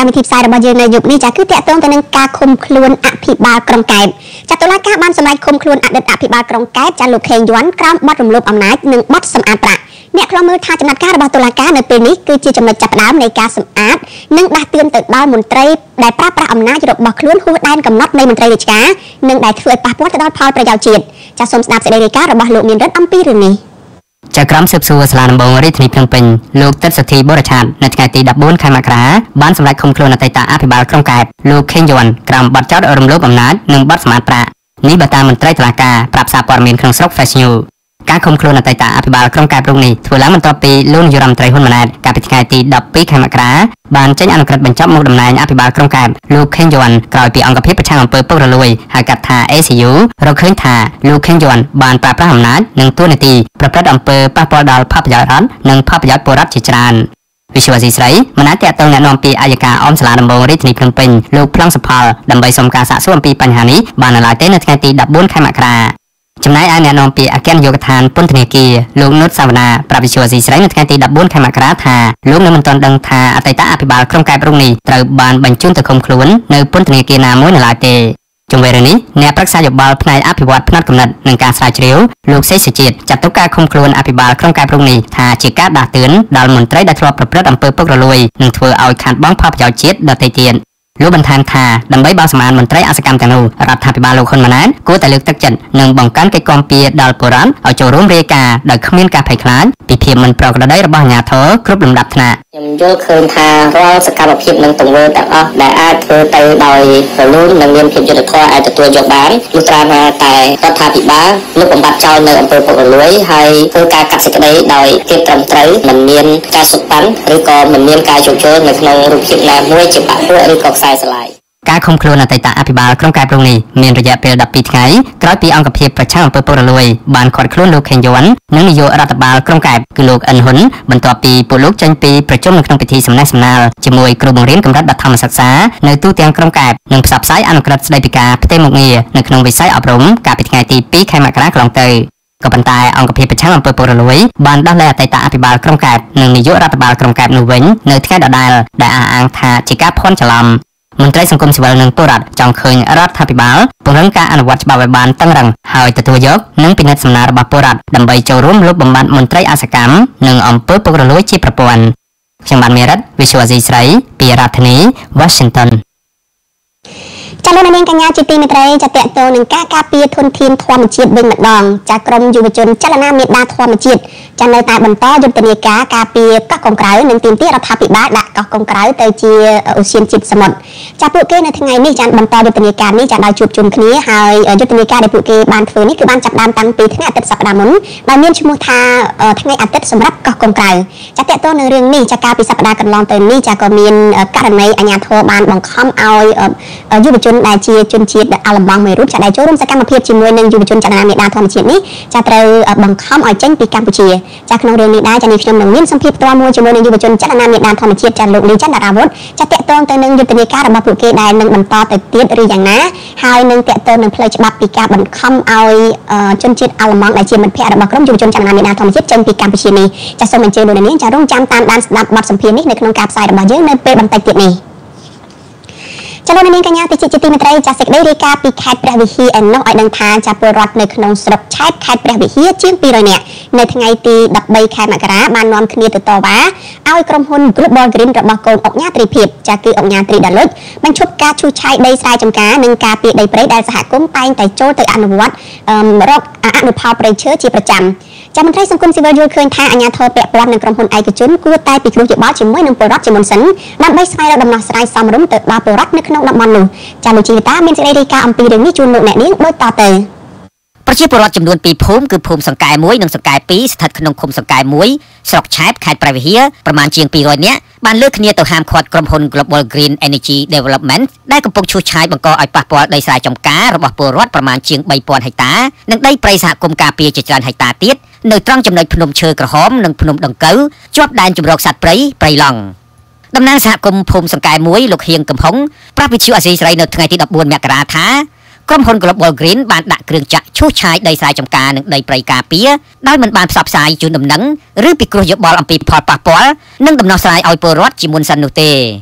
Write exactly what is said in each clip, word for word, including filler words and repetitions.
កម្មវិធីផ្សាយរបស់យើងនៅយប់នេះចាគឺតាក់ទងទៅនឹងការឃុំខ្លួនអភិបាលក្រុងកែបចាតុលាការបានសម្រេចឃុំខ្លួនអតីតអភិបាលក្រុងកែបចាលោកខេងយួនក្រោមបទរំលោភអំណាចនិងបទសម្អាតប្រាក់អ្នកខ្លំមើលថាចំណាត់ការរបស់តុលាការនៅពេលនេះគឺជាចំណុចចាប់ផ្ដើមនៃការសម្អាតនិងដាស់តឿនទៅដល់មន្ត្រីដែលប្រើប្រាស់អំណាចរបស់ខ្លួនហួសដែនកំណត់នៃមន្ត្រីរាជការនិងដែលធ្វើឲ្យប៉ះពាល់ទៅដល់ផលប្រយោជន៍ជាតិចាសូមស្ដាប់សេចក្តីរាយការណ៍របស់លោកមានរិទ្ធអំពីរឿងនេះจากក្រុមสืบសួរសាលាដំបងរាជធានីភ្នំពេញលោកទឹកសុធីបរិឆាតនៅថ្ងៃទីដប់បួនខែមករាបានសម្រេចឃុំខ្លួនអតីតអភិបាលក្រុងកែបលោកខេងយួនក្រោមបទចោទរំលោភអំណាចនិងបទសម្អាតប្រាក់នេះបើតាមមន្ត្រីតុលាការប្រាប់សារព័ត៌មានក្នុងស្រុក Fresh News ការឃុំខ្លួនអតីតអភិបាលក្រុងកែបរូបនេះធ្វើឡើងបន្ទាប់ពីលោកនាយរដ្ឋមន្ត្រីហ៊ុនម៉ាណែតកាលពីថ្ងៃទីដប់ពីរខែមករាបានចេញអនុក្រឹត្យបញ្ចប់មុខតំណែងអភិបាលក្រុងកែបលោកខេងយួនក្រោយពីអង្គភាពប្រឆាំងអំពើពុករលួយហៅកាត់ថា A C U រកឃើញថាលោកខេងយួនបានប្រើប្រាស់អំណាចនិងតួនាទីប្រព្រឹត្តអំពើប៉ះពាល់ដល់ផលប្រយោជន៍រដ្ឋនិងផលប្រយោជន៍ពលរដ្ឋជាច្រើនវិសុវស៊ីស្រីមិនអាចតតងណែនាំពីអាយកាអមសាលាដំបងរាជធានីភ្នំពេញលោកប្លង់សុផលដើម្បីសុំការសាកសួរអំពីបញ្ហានេះបាននៅឡើយទេនៅថ្ងៃទីដប់បួនខែមករាចំណែកឯអ្នកនាំពាក្យអគ្គនាយកដ្ឋានពន្ធនាគារលោកនុតសាវណ្ណាប្រាប់វិសុវស៊ីស្រីនៅថ្ងៃទីដប់បួនខែមករាថាលោកនៅមិនទាន់ដឹងថាអតីតអភិបាលក្រុងកែបរូបនេះត្រូវបានបញ្ជូនទៅឃុំខ្លួននៅពន្ធនាគារណាមួយនៅឡើយទេជុំវិញរឿងនេះអ្នកប្រឹក្សាយោបល់ផ្នែកអភិវឌ្ឍផ្នែកកំណត់និងការស្រាវជ្រាវលោកសេសុជាតិចាត់ទុកការឃុំខ្លួនអភិបាលក្រុងកែបរូបនេះថាជាការដាស់តឿនដល់មន្ត្រីដែលធ្លាប់ប្រព្រឹត្តអំពើពុករលួយនិងធ្វើឲ្យខាតបង់ផលប្រយោជន៍ជាតិដទៃទៀតលោកបន្ថែមថាដើម្បីបោះសម្អាតមន្ត្រីអសកម្មទាំងនោះរដ្ឋាភិបាលលោកហ៊ុនម៉ាណែតគួរតែលើកទឹកចិត្តនិងបង្កើនកិច្ចគាំពារដល់ពលរដ្ឋឲ្យចូលរួមរាយការណ៍ដោយគ្មានការភ័យខ្លាចពីភាពមិនប្រក្រតីរបស់អាជ្ញាធរគ្រប់លំដាប់ថ្នាក់ខ្ញុំយល់ឃើញថារាល់សកម្មភាពនិងទង្វើទាំងអស់ដែលអាចធ្វើទៅដោយរលូននិងមានភាពយុត្តិធម៌អាចទទួលយកបានលុះត្រាតែរដ្ឋាភិបាលលោកបំបត្តិចោលនៅអំពើពុករលួយហើយធ្វើការកាត់សេចក្តីដោយភាពត្រឹមត្រូវមិនមានការសុបប៉ាន់ឬក៏មិនមានការជួបជុលនៅក្នុងរូបភាពណាមួយជាបាក់ពួកឬក៏ខ្សែស្រឡាយការឃុំខ្លួនអតីតអភិបាលក្រុងកែបរូបនេះមានរយៈពេលដប់ពីរថ្ងៃក្រោយពីអង្គភាពប្រឆាំងអំពើពុករលួយបានឃាត់ខ្លួនលោកខេងយួននិងនាយករដ្ឋបាលក្រុងកែបគឺលោកអិនហ៊ុនបន្ទាប់ពីពួកលោកចេញពីប្រជុំនៅក្នុងពិធីសំណេះសំណាលជាមួយគ្រូបង្រៀនកម្រិតបឋមសិក្សានៅទូទាំងក្រុងកែបនិងផ្សព្វផ្សាយអនុក្រឹត្យស្តីពីការផ្ទេរមុខងារនៅក្នុងវិស័យអប់រំកាលពីថ្ងៃទីពីរខែមករាកន្លងទៅក៏ប៉ុន្តែអង្គភាពប្រឆាំងអំពើពុករលួយបានដោះលែងអតីតអភិបាលក្រុងកែបនិងនាយករដ្ឋបាលក្រុងកែបនោះវិញនៅថ្ងៃដដែលដែលអះអាងថាជាការភ័ន្តច្រឡំមន្ត្រីសង្គមស៊ីវិលនិងពលរដ្ឋចង់ឃើញរដ្ឋាភិបាលពង្រឹងការអនុវត្តច្បាប់ឲ្យបានតឹងរ៉ឹងហើយទទួលយកនិងពិនិត្យសំណើរបស់ពលរដ្ឋដើម្បីចូលរួមលុបបំបាត់មន្ត្រីអសកម្មនិងអំពើពុករលួយជាប្រព័ន្ធខ្ញុំបានមេរិត Visual Asia ស្រីពីរដ្ឋធានី Washington ចាលោកនាងកញ្ញាជាទីមេត្រីចាតកតងនឹងការការពារធនធានធម្មជាតិវិញម្ដងចាក្រមយុវជនចលនាមេដាធម្មជាតិចានៅតែបន្តយុទ្ធនាការការពារកោះកុងក្រៅនិងទាមទាររដ្ឋាភិបាលដាក់កោះកុងក្រៅទៅជាអូសៀនជាតិសមុទ្រចាពួកគេនៅថ្ងៃនេះចាបន្តយុទ្ធនាការនេះចាដោយជួបជុំគ្នាហើយយុទ្ធនាការដែលពួកគេបានធ្វើនេះគឺបានចាប់ផ្ដើមតាំងពីថ្ងៃអាទិត្យសប្តាហ៍មុនដែលមានឈ្មោះថាថ្ងៃអាទិត្យសម្រាប់កោះកុងក្រៅចាតកតងនឹងរឿងនេះចាកាលពីសប្តាហ៍កន្លងទៅនេះចាក៏មានករណីអាជ្ញាធរបានបង្ខំឲ្យយុវជនដែលជាជនជាតិអាឡំបងមួយរូបចាដែលចូលរួមសកម្មភាពជាមួយនឹងយុវជនចលនាមេដាធម្មជាតិនេះចាត្រូវបង្ខំឲ្យចេញពីកម្ពុជាចាក្នុងរឿងនេះដែរចានេះខ្ញុំនឹងមានសម្ភារផ្ទាល់មួយជាមួយនឹងយុវជនចលនាមេដាធម្មជាតិចាលោកលីច័ន្ទរាវុធចាតកតងទៅនឹងយុទ្ធនាការរបស់ពួកគេដែលនឹងបន្តទៅទៀតឬយ៉ាងណាហើយនឹងតកតងនឹងផ្លូវច្បាប់ពីការបង្ខំឲ្យជនជាតិអាឡំបងដែលជាមិត្តភ័ក្តិរបស់ក្រុមយុវជនចលនាមេដាធម្មជាតិចេញពីកម្ពុជានេះចាសូមអញ្ជើញលោកនាងចារងចាំតាមដានស្ដាប់បទសម្ភារនេះនៅក្នុងការផ្សាយរបស់យើងនៅពេលបន្តិចទៀតនេះចលនានាងកញ្ញាទីជាទីមេត្រីចាសេចក្តីរាយការណ៍ពីខេត្តព្រះវិហារឯណោះឲ្យដឹងថាចាពលរដ្ឋនៅក្នុងស្រុកឆែបខេត្តព្រះវិហារជាងពីររយនាក់នៅថ្ងៃទីដប់បីខែមករាបាននាំគ្នាទៅតវ៉ាឲ្យក្រុមហ៊ុន Global Green របស់កូនអុកញ៉ាត្រីភិបចាគឺអុកញ៉ាត្រីដាលុចបញ្ឈប់ការឈូសឆាយដីស្រែចម្ការនិងការពារដីព្រៃដែលសហគមន៍តែងតែចូលទៅអនុវត្តរកអនុផលព្រៃឈើជាប្រចាំចាមន្ត្រីសង្គមស៊ីវិលយល់ឃើញថាអាជ្ញាធរពាក់ព័ន្ធនឹងក្រុមហ៊ុនឯកជនគួរតែពិគ្រោះយោបល់ជាមួយនឹងពលរដ្ឋជាមុនសិនដើម្បីស្វែងរកដំណោះស្រាយសមរម្យទៅដល់ពលរដ្ឋនៅក្នុងតំបន់នោះចាលោកជីវិតាមានសេចក្តីរាយការណ៍អំពីរឿងនេះជូនលោកអ្នកនាងដូចតទៅប្រជាពលរដ្ឋចំនួនពីរភូមិគឺភូមិសង្កែមួយនិងសង្កែពីរស្ថិតក្នុងឃុំសង្កែមួយស្រុកឆែបខេត្តព្រះវិហារប្រមាណជាងពីររយនាក់បានលើកគ្នាទៅហាមឃាត់ក្រុមហ៊ុន Global Green Energy Development ដែលកំពុងឈូសឆាយបង្កឲ្យប៉ះពាល់ដីស្រែចម្ការរបស់ពលរដ្ឋប្រមាណជាងបីពាន់ហិកតានិងដីព្រៃសហគមន៍ការពារជាច្រើនហិកតាទៀតនៅត្រង់ចំណុចភ្នំឈើក្រហមនិងភ្នំដង្កូវជាប់ដែនជម្រកសត្វព្រៃព្រៃឡង់តំណាងសហគមន៍ភូមិសង្កែមួយលោកហៀងកំហុងប្រាប់វិទ្យុអាស៊ីសេរីនៅថ្ងៃទីដប់បួនមករាថាក្រុមហ៊ុន Global Green បានដាក់គ្រឿងចាក់ឈូសឆាយដីស្រែចម្ការនិងដីព្រៃការពារដោយមិនបានផ្សព្វផ្សាយជូនដំណឹងឬពិគ្រោះយោបល់អំពីផលប៉ះពាល់និងដំណោះស្រាយឲ្យពលរដ្ឋជាមុនសិននោះទេ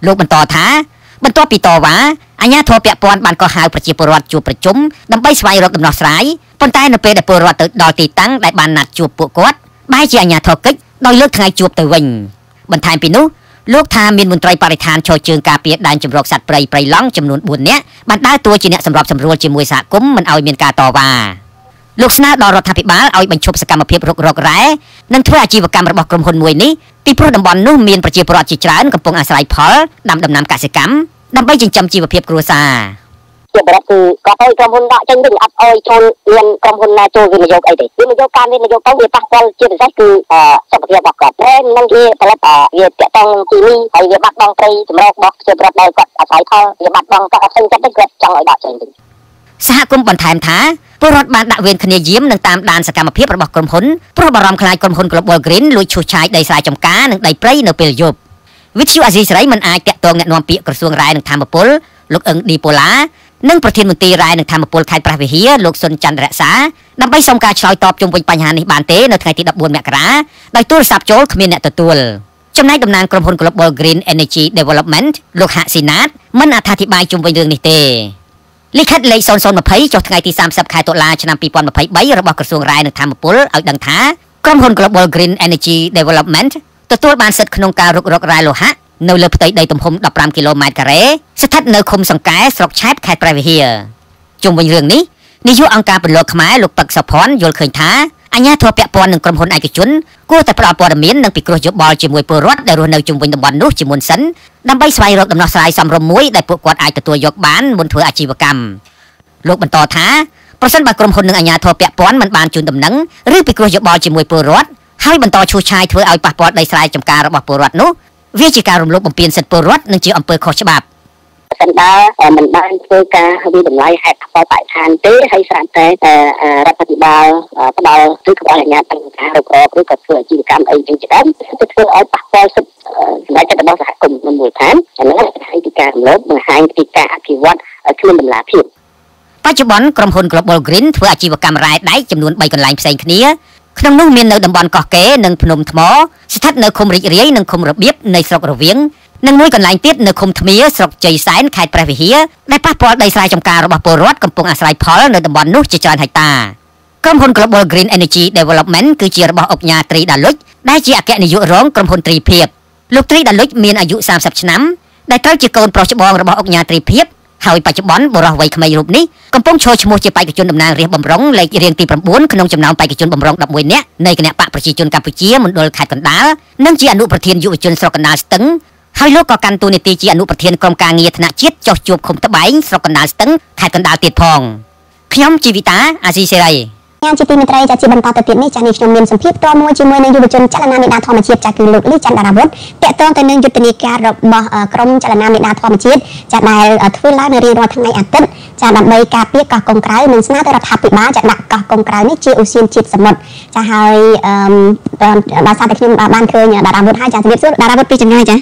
លោកបន្តថាបន្ទាប់ពីតវ៉ាអាជ្ញាធរពាក់ព័ន្ធបានកោះហៅប្រជាពលរដ្ឋជួបប្រជុំដើម្បីស្វែងរកដំណោះស្រាយប៉ុន្តែនៅពេលដែលពលរដ្ឋទៅដល់ទីតាំងដែលបានណាត់ជួបពួកគាត់បែរជាអាជ្ញាធរកិច្ចដោយលើកថ្ងៃជួបទៅវិញបន្ថែមពីនោះលោកថាមានមន្ត្រីបរិស្ថានឈរជើងការពារដែនជម្រកសត្វព្រៃព្រៃឡង់ចំនួនបួននាក់បានដើរតួជាអ្នកសម្របសម្រួលជាមួយសហគមន៍មិនឲ្យមានការតវ៉ាលោកស្នើដល់រដ្ឋាភិបាលឲ្យបញ្ឈប់សកម្មភាពរុករករ៉ែនិងធ្វើអាជីវកម្មរបស់ក្រុមហ៊ុនមួយនេះពីព្រោះតំបន់នោះមានប្រជាពលរដ្ឋជាច្រើនកំពុងអាស្រ័យផលដាំដំណាំកសិកម្មដើម្បីចិញ្ចឹមជីវភាពគ្រួសារជាបរិបទគឺក៏ឲ្យក្រុមហ៊ុនដាក់ចេញវិញអត់អោយចូលមានក្រុមហ៊ុនណាចូលវិនិយោគអីទេវិនិយោគការវិនិយោគទៅវាប៉ះពាល់ជាពិសេសគឺសុខភាពរបស់គាត់តែនឹងវាផលិតវាតាក់ទងនឹងគីមីហើយវាបាត់បង់ព្រៃចម្រោករបស់ប្រជាពលរដ្ឋដែលគាត់អាស្រ័យផលវាបាត់បង់គាត់អត់ស្គាល់ចិត្តទេគាត់ចង់ឲ្យដាក់ចេញវិញសហគមន៍បន្ថែមថាពលរដ្ឋបានដាក់វេនគ្នាយាមនឹងតាមដានសកម្មភាពរបស់ក្រុមហ៊ុនព្រោះបារម្ភខ្លាចក្រុមហ៊ុន Global Green លួចឈូសឆាយដីស្រែចម្ការនិងដីព្រៃនៅពេលយប់វិទ្យុអាស៊ីសេរីមិនអាចតាក់ទងអ្នកនាំពាក្យក្រសួងរាយនឹងធម្មពលលោកអឹងឌីប៉ូឡានិងប្រធានមន្ត្រីរាយនឹងធម្មពលខេត្តព្រះវិហារលោកសុនច័ន្ទរក្សាដើម្បីសុំការឆ្លើយតបជុំវិញបញ្ហានេះបានទេនៅថ្ងៃទីដប់បួនមករាដោយទូរស័ព្ទចូលគ្មានអ្នកទទួលចំណែកតំណាងក្រុមហ៊ុន Global Green Energy Development លោកហាក់ស៊ីណាតមិនអត្ថាធិប្បាយជុំវិញរឿងនេះទេលិខិតលេខศูนย์ ศูนย์ ยี่สิบចុះថ្ងៃទីសាមសិបខែតុលាឆ្នាំពីរពាន់ยี่สิบสามរបស់ក្រសួងរាយនឹងធម្មពលឲ្យដឹងថាក្រុមហ៊ុន Global Green Energy Development ទទួលបានសិទ្ធិក្នុងការរុករករ៉ែលោហៈនៅលើផ្ទៃដីទំហំដប់ប្រាំគីឡូម៉ែត្រការ៉េស្ថិតនៅឃុំសង្កែស្រុកឆែបខេត្តព្រះវិហារជុំវិញរឿងនេះនាយកអង្គការពលរដ្ឋខ្មែរលោកពឹកសុផាន់យល់ឃើញថាអាជ្ញាធរពាក់ព័ន្ធនឹងក្រុមហ៊ុនឯកជនគួរតែផ្តល់ព័ត៌មាននិងពិគ្រោះយោបល់ជាមួយពលរដ្ឋដែលរស់នៅជុំវិញតំបន់នោះជាមុនសិនដើម្បីស្វែងរកដំណោះស្រាយសមរម្យមួយដែលពួកគាត់អាចទទួលយកបានមុនធ្វើអាជីវកម្មលោកបន្តថាប្រសិនបើក្រុមហ៊ុននិងអាជ្ញាធរពាក់ព័ន្ធមិនបានជូនដំណឹងឬពិគ្រោះយោបល់ជាមួយពលរដ្ឋហើយបន្តឈូសឆាយធ្វើឲ្យប៉ះពាល់ដីស្រែចម្ការរបស់ពលរដ្ឋនោះវាជាការរំលោភបំពានសិទ្ធិពលរដ្ឋនិងជាអំពើខុសច្បាប់ប្រសិនបើមិនបានធ្វើការវិតម្លៃហេតុផលបរិស្ថានទេហើយស្រាប់តែរដ្ឋាភិបាលផ្ដល់ឬក៏អាជ្ញាធរការរុករកឬក៏ធ្វើអាជីវកម្មអីជាដើមទៅធ្វើឲ្យប៉ះពាល់សិទ្ធិសម្រាប់របស់សហគមន៍មូលដ្ឋានអានោះបង្ហាញពីការរំលោភបង្ហាញពីការអភិវឌ្ឍគ្មានតម្លាភាពបច្ចុប្បន្នក្រុមហ៊ុន Global Green ធ្វើអាជីវកម្មរ៉ែដែកចំនួនបីកន្លែងផ្សេងគ្នាក្នុងនោះមាននៅតំបន់កោះកេរនិងភ្នំថ្មស្ថិតនៅឃុំរីករាយនិងឃុំរបៀបនៃស្រុករវៀងនិងមួយកន្លែងទៀតនៅឃុំថ្មៀស្រុកជ័យសែនខេត្តព្រះវិហារដែលប៉ះពាល់ដីស្រែចម្ការរបស់ពលរដ្ឋកំពុងអាស្រ័យផលនៅតំបន់នោះជាច្រើនហិកតាក្រុមហ៊ុន Global Green Energy Development គឺជារបស់អង្គការត្រីដាលុចដែលជាអគ្គនាយករងក្រុមហ៊ុនត្រីភិបលោកត្រីដាលុចមានអាយុសាមសិបឆ្នាំដែលត្រូវជាកូនប្រុសច្បងរបស់អង្គការត្រីភិបហើយបច្ចុប្បន្នបុរសវ័យក្មេងរូបនេះកំពុងឈរឈ្មោះជាបេក្ខជនតំណាងរាស្ត្របំរុងលេខរៀងទីប្រាំបួនក្នុងចំណោមបេក្ខជនបំរុងដប់មួយនាក់នៃគណៈបកប្រជាជនកម្ពុជាមណ្ឌលខេត្តកណ្ដាលនិងជាអនុប្រធានយុវជនស្រុកកណ្ដាលស្ទឹងហើយលោកក៏កាន់តួនាទីជាអនុប្រធានក្រុមការងារថ្នាក់ជាតិចុះជួបឃុំត្បែងស្រុកកណ្ដាលស្ទឹងខេត្តកណ្ដាលទៀតផងខ្ញុំជីវិតាអាស៊ីសេរីចាជាទីមេត្រីចាជាបន្តទៅទៀតនេះចានេះខ្ញុំមានសម្ភារផ្ទាល់មួយជាមួយនឹងយុវជនចលនាមេដាធម្មជាតិចាគឺលោកលីច័ន្ទដារាវុធតាក់ទងទៅនឹងយុទ្ធនាការរបស់ក្រមចលនាមេដាធម្មជាតិចាដែលធ្វើឡើងនៅរៀងរាល់ថ្ងៃអាទិត្យចាដើម្បីការពារកោះកុងក្រៅនិងស្នើទៅរដ្ឋាភិបាលចាដាក់កោះកុងក្រៅនេះជាឧស្សាហជាតិសមុទ្រចាហើយអឺដល់សារតែខ្ញុំបានឃើញដារាវុធហើយចាជំរាបសួរដារាវុធពីចម្ងាយចា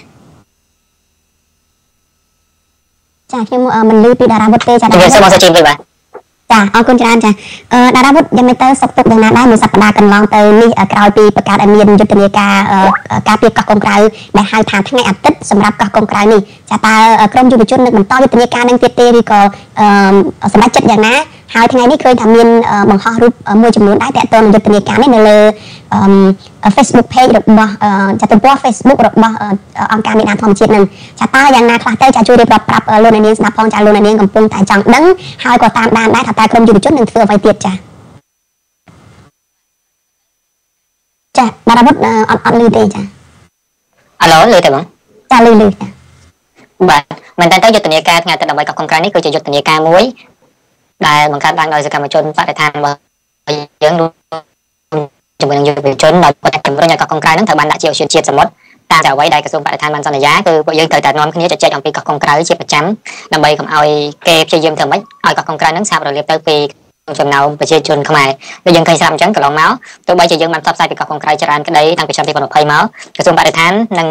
ចាខ្ញុំមិនលឺពីដារាវុធទេចាជំរាបសួរមកសុជីវិញបាទចាអរគុណច្រើនចាអឺដារាវុធយ៉ាងម៉េចទៅសុខទុក្ខយ៉ាងណាដែរមួយសប្តាហ៍កន្លងទៅនេះក្រោយពីបង្កើតឲ្យមានយុទ្ធនាការការពារកោះកុងក្រៅដែលហៅថាថ្ងៃអាទិត្យសម្រាប់កោះកុងក្រៅនេះចាតើក្រមយុវជននឹងបន្តយុទ្ធនាការនឹងទៀតទេឬក៏អឺសម្រាប់ចិត្តយ៉ាងណាហើយថ្ងៃនេះឃើញថាមានបង្ហោះរូបមួយចំនួនដែរតាក់ទងនឹងយុទ្ធនាការនេះនៅលើអឺ Facebook page របស់ចាទំព័រ Facebook របស់អង្គការមេដាធម្មជាតិនឹងចាតើយ៉ាងណាខ្លះទៅចាជួយរៀបរាប់ប្រាប់លោកអ្នកនាងស្ដាប់ផងចាលោកអ្នកនាងកំពុងតែចង់ដឹងហើយក៏តាមដានដែរថាតើក្រមយុវជននឹងធ្វើអ្វីទៀតចាចាដារាវុធអត់អត់លឺទេចាអាឡូលឺទេបងចាលឺលឺចាបាទមែនតើយុទ្ធនាការថ្ងៃអាទិត្យដើម្បីកោះកុងក្រៅនេះគឺជាយុទ្ធនាការមួយដែលបង្កើតឡើងដោយសកម្មជនបរិស្ថានរបស់យើងជាមួយនឹងយុវជនដោយគាត់ជំរុញឲ្យកោះកុងក្រៅនឹងត្រូវបានដាក់ជាឧស្សាហជាតិសមុទ្រតាមតែអ្វីដែលក្រសួងបរិស្ថានបានសន្យាគឺពួកយើងត្រូវតែនាំគ្នាជជែកអំពីកោះកុងក្រៅជាប្រចាំដើម្បីកុំឲ្យគេព្យាយាមធ្វើម៉េចឲ្យកោះកុងក្រៅនឹងសាបរលាបទៅពីចំណោមប្រជាជនខ្មែរដូចយើងឃើញស្រាប់អញ្ចឹងកន្លងមកទោះបីជាយើងបានផ្សព្វផ្សាយពីកោះកុងក្រៅច្រើនក្តីតាំងពីឆ្នាំពីរពាន់ยี่สิบមកក្រសួងបរិស្ថាននិង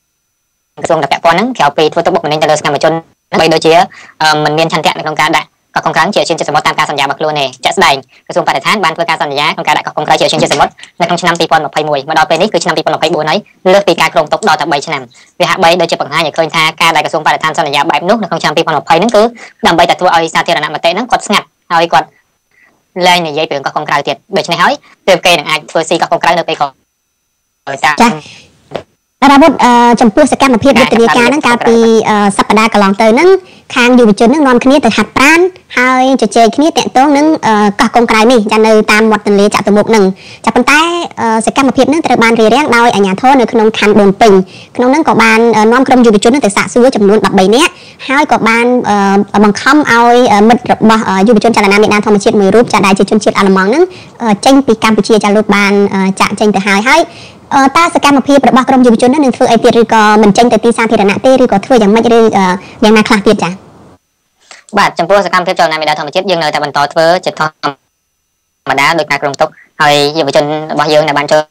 ក្រសួងពាក់ព័ន្ធនឹងក្រៅពីធ្វើទុកបុកម្នេញទៅលើសកម្មជនបីដូចជាមិនមានឆន្ទៈនៅក្នុងការដាក់កកោះកុងក្រៅជាជាសមុទ្រតាមការសន្យារបស់ខ្លួនទេចាក់ស្ដែងក្រសួងបរិស្ថានបានធ្វើការសន្យាក្នុងការដាក់កោះកុងក្រៅជាជាសមុទ្រនៅក្នុងឆ្នាំពីរពាន់ម្ភៃមួយមកដល់ពេលនេះគឺឆ្នាំពីរពាន់ម្ភៃបួនហើយលើសពីការគ្រោងទុកដល់តែបីឆ្នាំវាហាក់បីដូចជាបង្ហាញឲ្យឃើញថាការដែលក្រសួងបរិស្ថានសន្យាបែបនោះនៅក្នុងឆ្នាំពីរពាន់ម្ភៃហ្នឹងគឺដើម្បីតែធ្វើឲ្យសាធារណមតិហ្នឹងគាត់ស្ងាត់ហើយគាត់លែងនិយាយពីកោះកុងក្រៅទៀតដូច្នេះហើយទើបគេនឹងអាចធ្វើស៊ីកោះកុងក្រៅនៅពេលក្រោយចា៎តារាវុធចំពោះសកម្មភាពយុទ្ធនាការហ្នឹងកាលពីសប្តាហ៍កន្លងទៅហ្នឹងខាងយុវជនហ្នឹងនាំគ្នាទៅហាត់ប្រាណហើយជជែកគ្នាតាក់ទងនឹងកោះកុងក្រៅនេះចានៅតាមមាត់ទន្លេចតុមុខហ្នឹងចាប៉ុន្តែសកម្មភាពហ្នឹងត្រូវបានរារាំងដោយអាជ្ញាធរនៅក្នុងខណ្ឌដូនពេញក្នុងហ្នឹងក៏បាននាំក្រុមយុវជនទៅសាកសួរចំនួនដប់បីនាក់ហើយក៏បានបង្ខំឲ្យមិត្តរបស់យុវជនចលនាមេដាធម្មជាតិមួយរូបចាដែលជាជនជាតិអាល្លឺម៉ង់ហ្នឹងចេញពីកម្ពុជាចាលោកបានចាក់ចេញទៅហើយហើយតើសកម្មភាពរបស់ក្រុមយុវជននឹងធ្វើអីទៀតឬក៏មិនចេញទៅទីសាធារណៈទេឬក៏ធ្វើយ៉ាងម៉េចឬយ៉ាងណាខ្លះទៀតចា៎បាទចំពោះសកម្មភាពចលនាមេដាធម្មជាតិយើងនៅតែបន្តធ្វើជាធម្មតាដោយការគ្រោងទុកហើយយុវជនរបស់យើងដែលបានចូល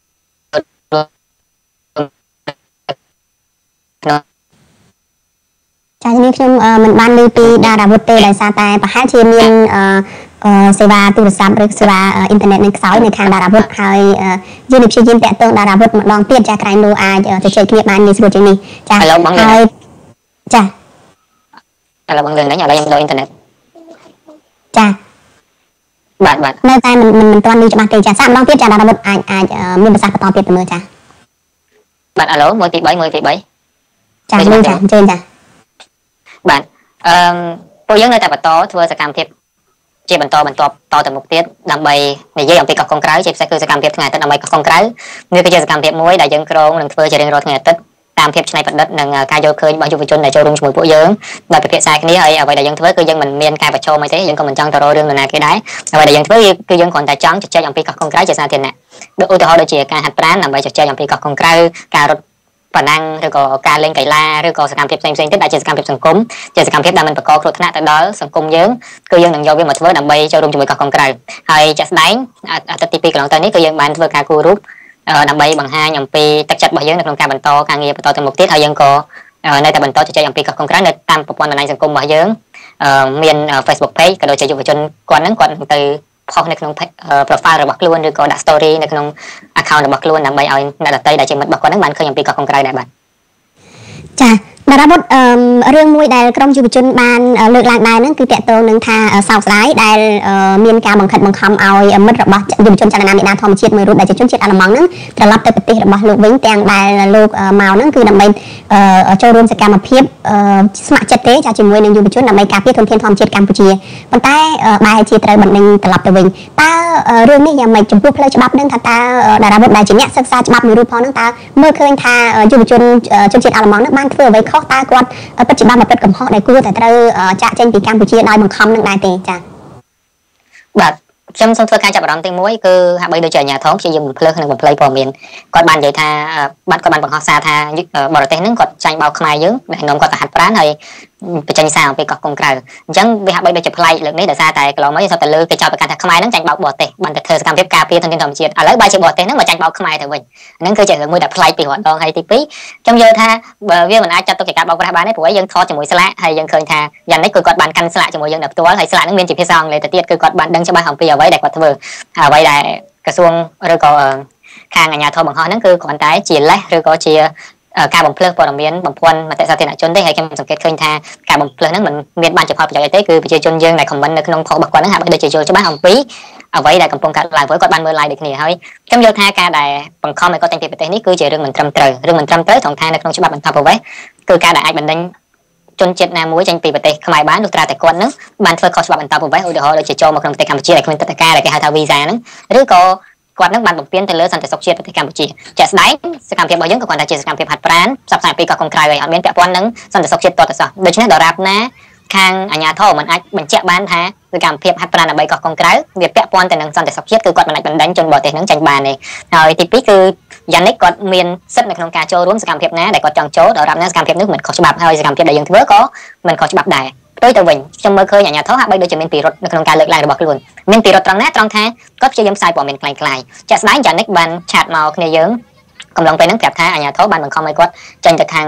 ចា៎នេះខ្ញុំមិនបានលើពីតារាវុធទេដោយសារតែប្រហែលជាមានសេវាទូរស័ព្ទឬសេវាអ៊ីនធឺណិតនឹងខ្សោយនៅខាងតារាវុធហើយយើងនឹងព្យាយាមតាក់ទងតារាវុធម្ដងទៀតចាក្រែងនោះអាចទៅជែកគ្នាបានងាយស្រួលជាងនេះចាហើយចាឥឡូវបងលឿននេះឥឡូវខ្ញុំដូរអ៊ីនធឺណិតចាបាទបាទនៅតែមិនមិនទាន់ឮច្បាស់ទេចាសាកម្ដងទៀតចាតារាវុធអាចអាចមានប្រសាសន៍បន្តទៀតទៅមើលចាបាទឥឡូវមួយពីរបីមួយពីរបីចាលឿនចាអញ្ជើញចាបាទអឺពួកយើងនៅតែបន្តធ្វើសកម្មភាពជាបន្តបន្តតទៅមុខទៀតដើម្បីនិយាយអំពីកោះកុងក្រៅជាពិសេសគឺសកម្មភាពថ្ងៃអាទិត្យដើម្បីកោះកុងក្រៅនេះគឺជាសកម្មភាពមួយដែលយើងក្រុងនឹងធ្វើជារៀងរាល់ថ្ងៃអាទិត្យតាមភាពច្នៃប្រឌិតនិងការយល់ឃើញរបស់យុវជនដែលចូលរួមជាមួយពួកយើងដោយពិភាក្សាគ្នាហើយអ្វីដែលយើងធ្វើគឺយើងមិនមានការប្រឈមអីទេយើងក៏មិនចង់ទៅរករឿងនរណាគេដែរអ្វីដែលយើងធ្វើគឺយើងគ្រាន់តែចង់ជជែកអំពីកោះកុងក្រៅជាសាធារណៈដូចឧទាហរណ៍ដូចជាការហាត់ប្រាណដើម្បីជជែកអំពីកោះកុងក្រៅការរត់ប៉ណ្ណាំងឬក៏ការលេងកីឡាឬក៏សកម្មភាពផ្សេងៗទៀតដែលជាសកម្មភាពសង្គមជាសកម្មភាពដែលមិនបង្កគ្រោះថ្នាក់ទៅដល់សង្គមយើងគឺយើងនឹងយកវាមកធ្វើដើម្បីចូលរួមជាមួយកោះកុងក្រៅហើយចាក់ស្ដែងអាទិត្យទីពីរកន្លងទៅនេះគឺយើងបានធ្វើការគូររូបដើម្បីបង្ហាញអំពីទឹកចិត្តរបស់យើងនៅក្នុងការបន្តការងារបន្តទៅមុខទៀតហើយយើងក៏នៅតែបន្តជជែកអំពីកោះកុងក្រៅនៅតាមប្រព័ន្ធបណ្ដាញសង្គមរបស់យើងមាន Facebook page ក៏ដូចជាយុវជនគាត់ហ្នឹងគាត់ទៅផុសនៅក្នុង profile របស់ខ្លួនឬក៏ដាក់ story នៅក្នុង account របស់ខ្លួនដើម្បីឲ្យអ្នកដទៃដែលជាមិត្តរបស់គាត់ហ្នឹងបានឃើញអំពីកោះកុងក្រៅដែរបាទចាតារាវុធរឿងមួយដែលក្រុមយុវជនបានលើកឡើងដែរហ្នឹងគឺតកតងនឹងថាសោកស្ដាយដែលមានការបង្ខិតបង្ខំឲ្យមិត្តរបស់យុវជនចលនាមេដាធម្មជាតិមួយរូបដែលជាជនជាតិអាល្លឺម៉ង់ហ្នឹងត្រឡប់ទៅប្រទេសរបស់លោកវិញទាំងដែលលោកមកហ្នឹងគឺដើម្បីចូលរួមសកម្មភាពស្ម័គ្រចិត្តទេចាជាមួយនឹងយុវជនដើម្បីការពារធនធានធម្មជាតិកម្ពុជាប៉ុន្តែបែរជាត្រូវបណ្ដេញត្រឡប់ទៅវិញតើរឿងនេះយ៉ាងម៉េចចំពោះផ្លូវច្បាប់ហ្នឹងថាតើតារាវុធដែលជាអ្នកសិក្សាច្បាប់មួយរូបផងហ្នឹងតើមើលឃើញថាយុវជនជនជាតិអាល្លឺម៉ង់ហ្នឹងបានធ្វើអ្វីខុសតើគាត់ពិតជាបានប្រព្រឹត្តកំហុសដែលគួរតែត្រូវចាក់ចេញពីកម្ពុជាដោយបង្ខំនឹងដែរទេចា៎បាទខ្ញុំសូមធ្វើការចាប់អារម្មណ៍ទីមួយគឺហាក់បីដូចជាអាជ្ញាធរព្យាយាមបំភ្លឺនិងបំភ្លៃព័ត៌មានគាត់បាននិយាយថាបាត់គាត់បានបង្ហោះសារថាបរទេសហ្នឹងគាត់ចាញ់បោកខ្មែរយើងដែលនាំគាត់ទៅហាត់ប្រាណហើយបញ្ចេញសារអំពីកោះកុងក្រៅអញ្ចឹងវាហាក់បីដូចជាប្លែកលើកនេះដោយសារតែកន្លងមកយើងសុទ្ធតែលើគេចោទប្រកាន់ថាខ្មែរហ្នឹងចាញ់បោកបរទេសបានតែធ្វើសកម្មភាពការពារធនធានធម្មជាតិឥឡូវបែរជាបរទេសហ្នឹងមកចាញ់បោកខ្មែរទៅវិញហ្នឹងគឺជារឿងមួយដែលប្លែកពីរដងហើយទីពីរខ្ញុំយល់ថាវាមិនអាចចាត់ទុកជាការបោកប្រាស់បានទេព្រោះយើងថតជាមួយស្លាកហើយយើងឃើញថាយ៉ាងនេះគឺគាត់បានកាន់ស្លាកជាមួយយើងដល់ផ្ទាល់ហើយស្លាកហ្នឹងមានជាភាសាអង់គ្លេសទៅទៀតគឺគាត់បានដឹងច្បាស់អំពីអ្វីដែលគាត់ធ្វើអ្វីដែលក្រសួងឬក៏ខាងអាជ្ញាធរបង្ហោះហ្នឹងគឺគ្រាន់តែជាលេសឬក៏ជាការបំភ្លឺព័ត៌មានបំភាន់មតិសាធារណជនទេហើយខ្ញុំសង្កេតឃើញថាការបំភ្លឺហ្នឹងមិនមានបានជាផលប្រយោជន៍អីទេគឺប្រជាជនយើងដែល comment នៅក្នុង post របស់គាត់ហ្នឹងហាក់បីដូចជាយល់ច្បាស់អំពីអ្វីដែលកំពុងកើតឡើងព្រោះគាត់បានមើល live ដូចគ្នាហើយខ្ញុំយល់ថាការដែលបង្ខំឲ្យគាត់ចេញពីប្រទេសនេះគឺជារឿងមិនត្រឹមត្រូវរឿងមិនត្រឹមត្រូវត្រង់ថានៅក្នុងច្បាប់បន្តប្រវេសគឺការដែលអាចបណ្ដេញជនជាតិណាមួយចេញពីប្រទេសខ្មែរបានលុះត្រាតែគាត់ហ្នឹងបានធ្វើខុសច្បាប់បន្តប្រវេសឧទាហរណ៍ដូចជាចូលមកក្នុងប្រទេសកម្ពុជាដែលគ្មានទឹកដីការដែលគេហៅថា visa ហ្នឹងឬក៏គាត់នឹងបានបំពេញទៅលើសន្តិសុខជាតិប្រទេសកម្ពុជាជាក់ស្ដែងសកម្មភាពរបស់យើងក៏គាត់ថាជាសកម្មភាពហាត់ប្រាណផ្សព្វផ្សាយពីកោះកុងក្រៅហើយអត់មានពាក់ព័ន្ធនឹងសន្តិសុខជាតិតទៅសោះដូច្នេះដរាបណាខាងអាជ្ញាធរមិនអាចបញ្ជាក់បានថាសកម្មភាពហាត់ប្រាណដើម្បីកោះកុងក្រៅវាពាក់ព័ន្ធទៅនឹងសន្តិសុខជាតិគឺគាត់មិនអាចបណ្ដេញជនបរទេសនឹងចេញបានទេហើយទីពីរគឺយ៉ាងនេះគាត់មានសិទ្ធិនៅក្នុងការចូលរួមសកម្មភាពណាដែលគាត់ចង់ចូលដរាបណាសកម្មភាពនេះមិនខុសច្បាប់ហើយសកម្មភាពដែលយើងធ្វើក៏មិនខុសច្បាប់ដែរផ្ទុយទៅវិញខ្ញុំមើលឃើញអាជ្ញាធរហាក់បីដូចជាមានពិរុទ្ធនៅក្នុងការលើកឡើងរបស់ខ្លួនមានពិរុទ្ធត្រង់ណាត្រង់ថាគាត់ព្យាយាមផ្សាយព័ត៌មានคล้ายៗចាក់ស្ដែងយ៉ាងនេះបានឆាតមកគ្នាយើងកំឡុងពេលហ្នឹងប្រាប់ថាអាជ្ញាធរបានបង្ខំឲ្យគាត់ចេញទៅខាង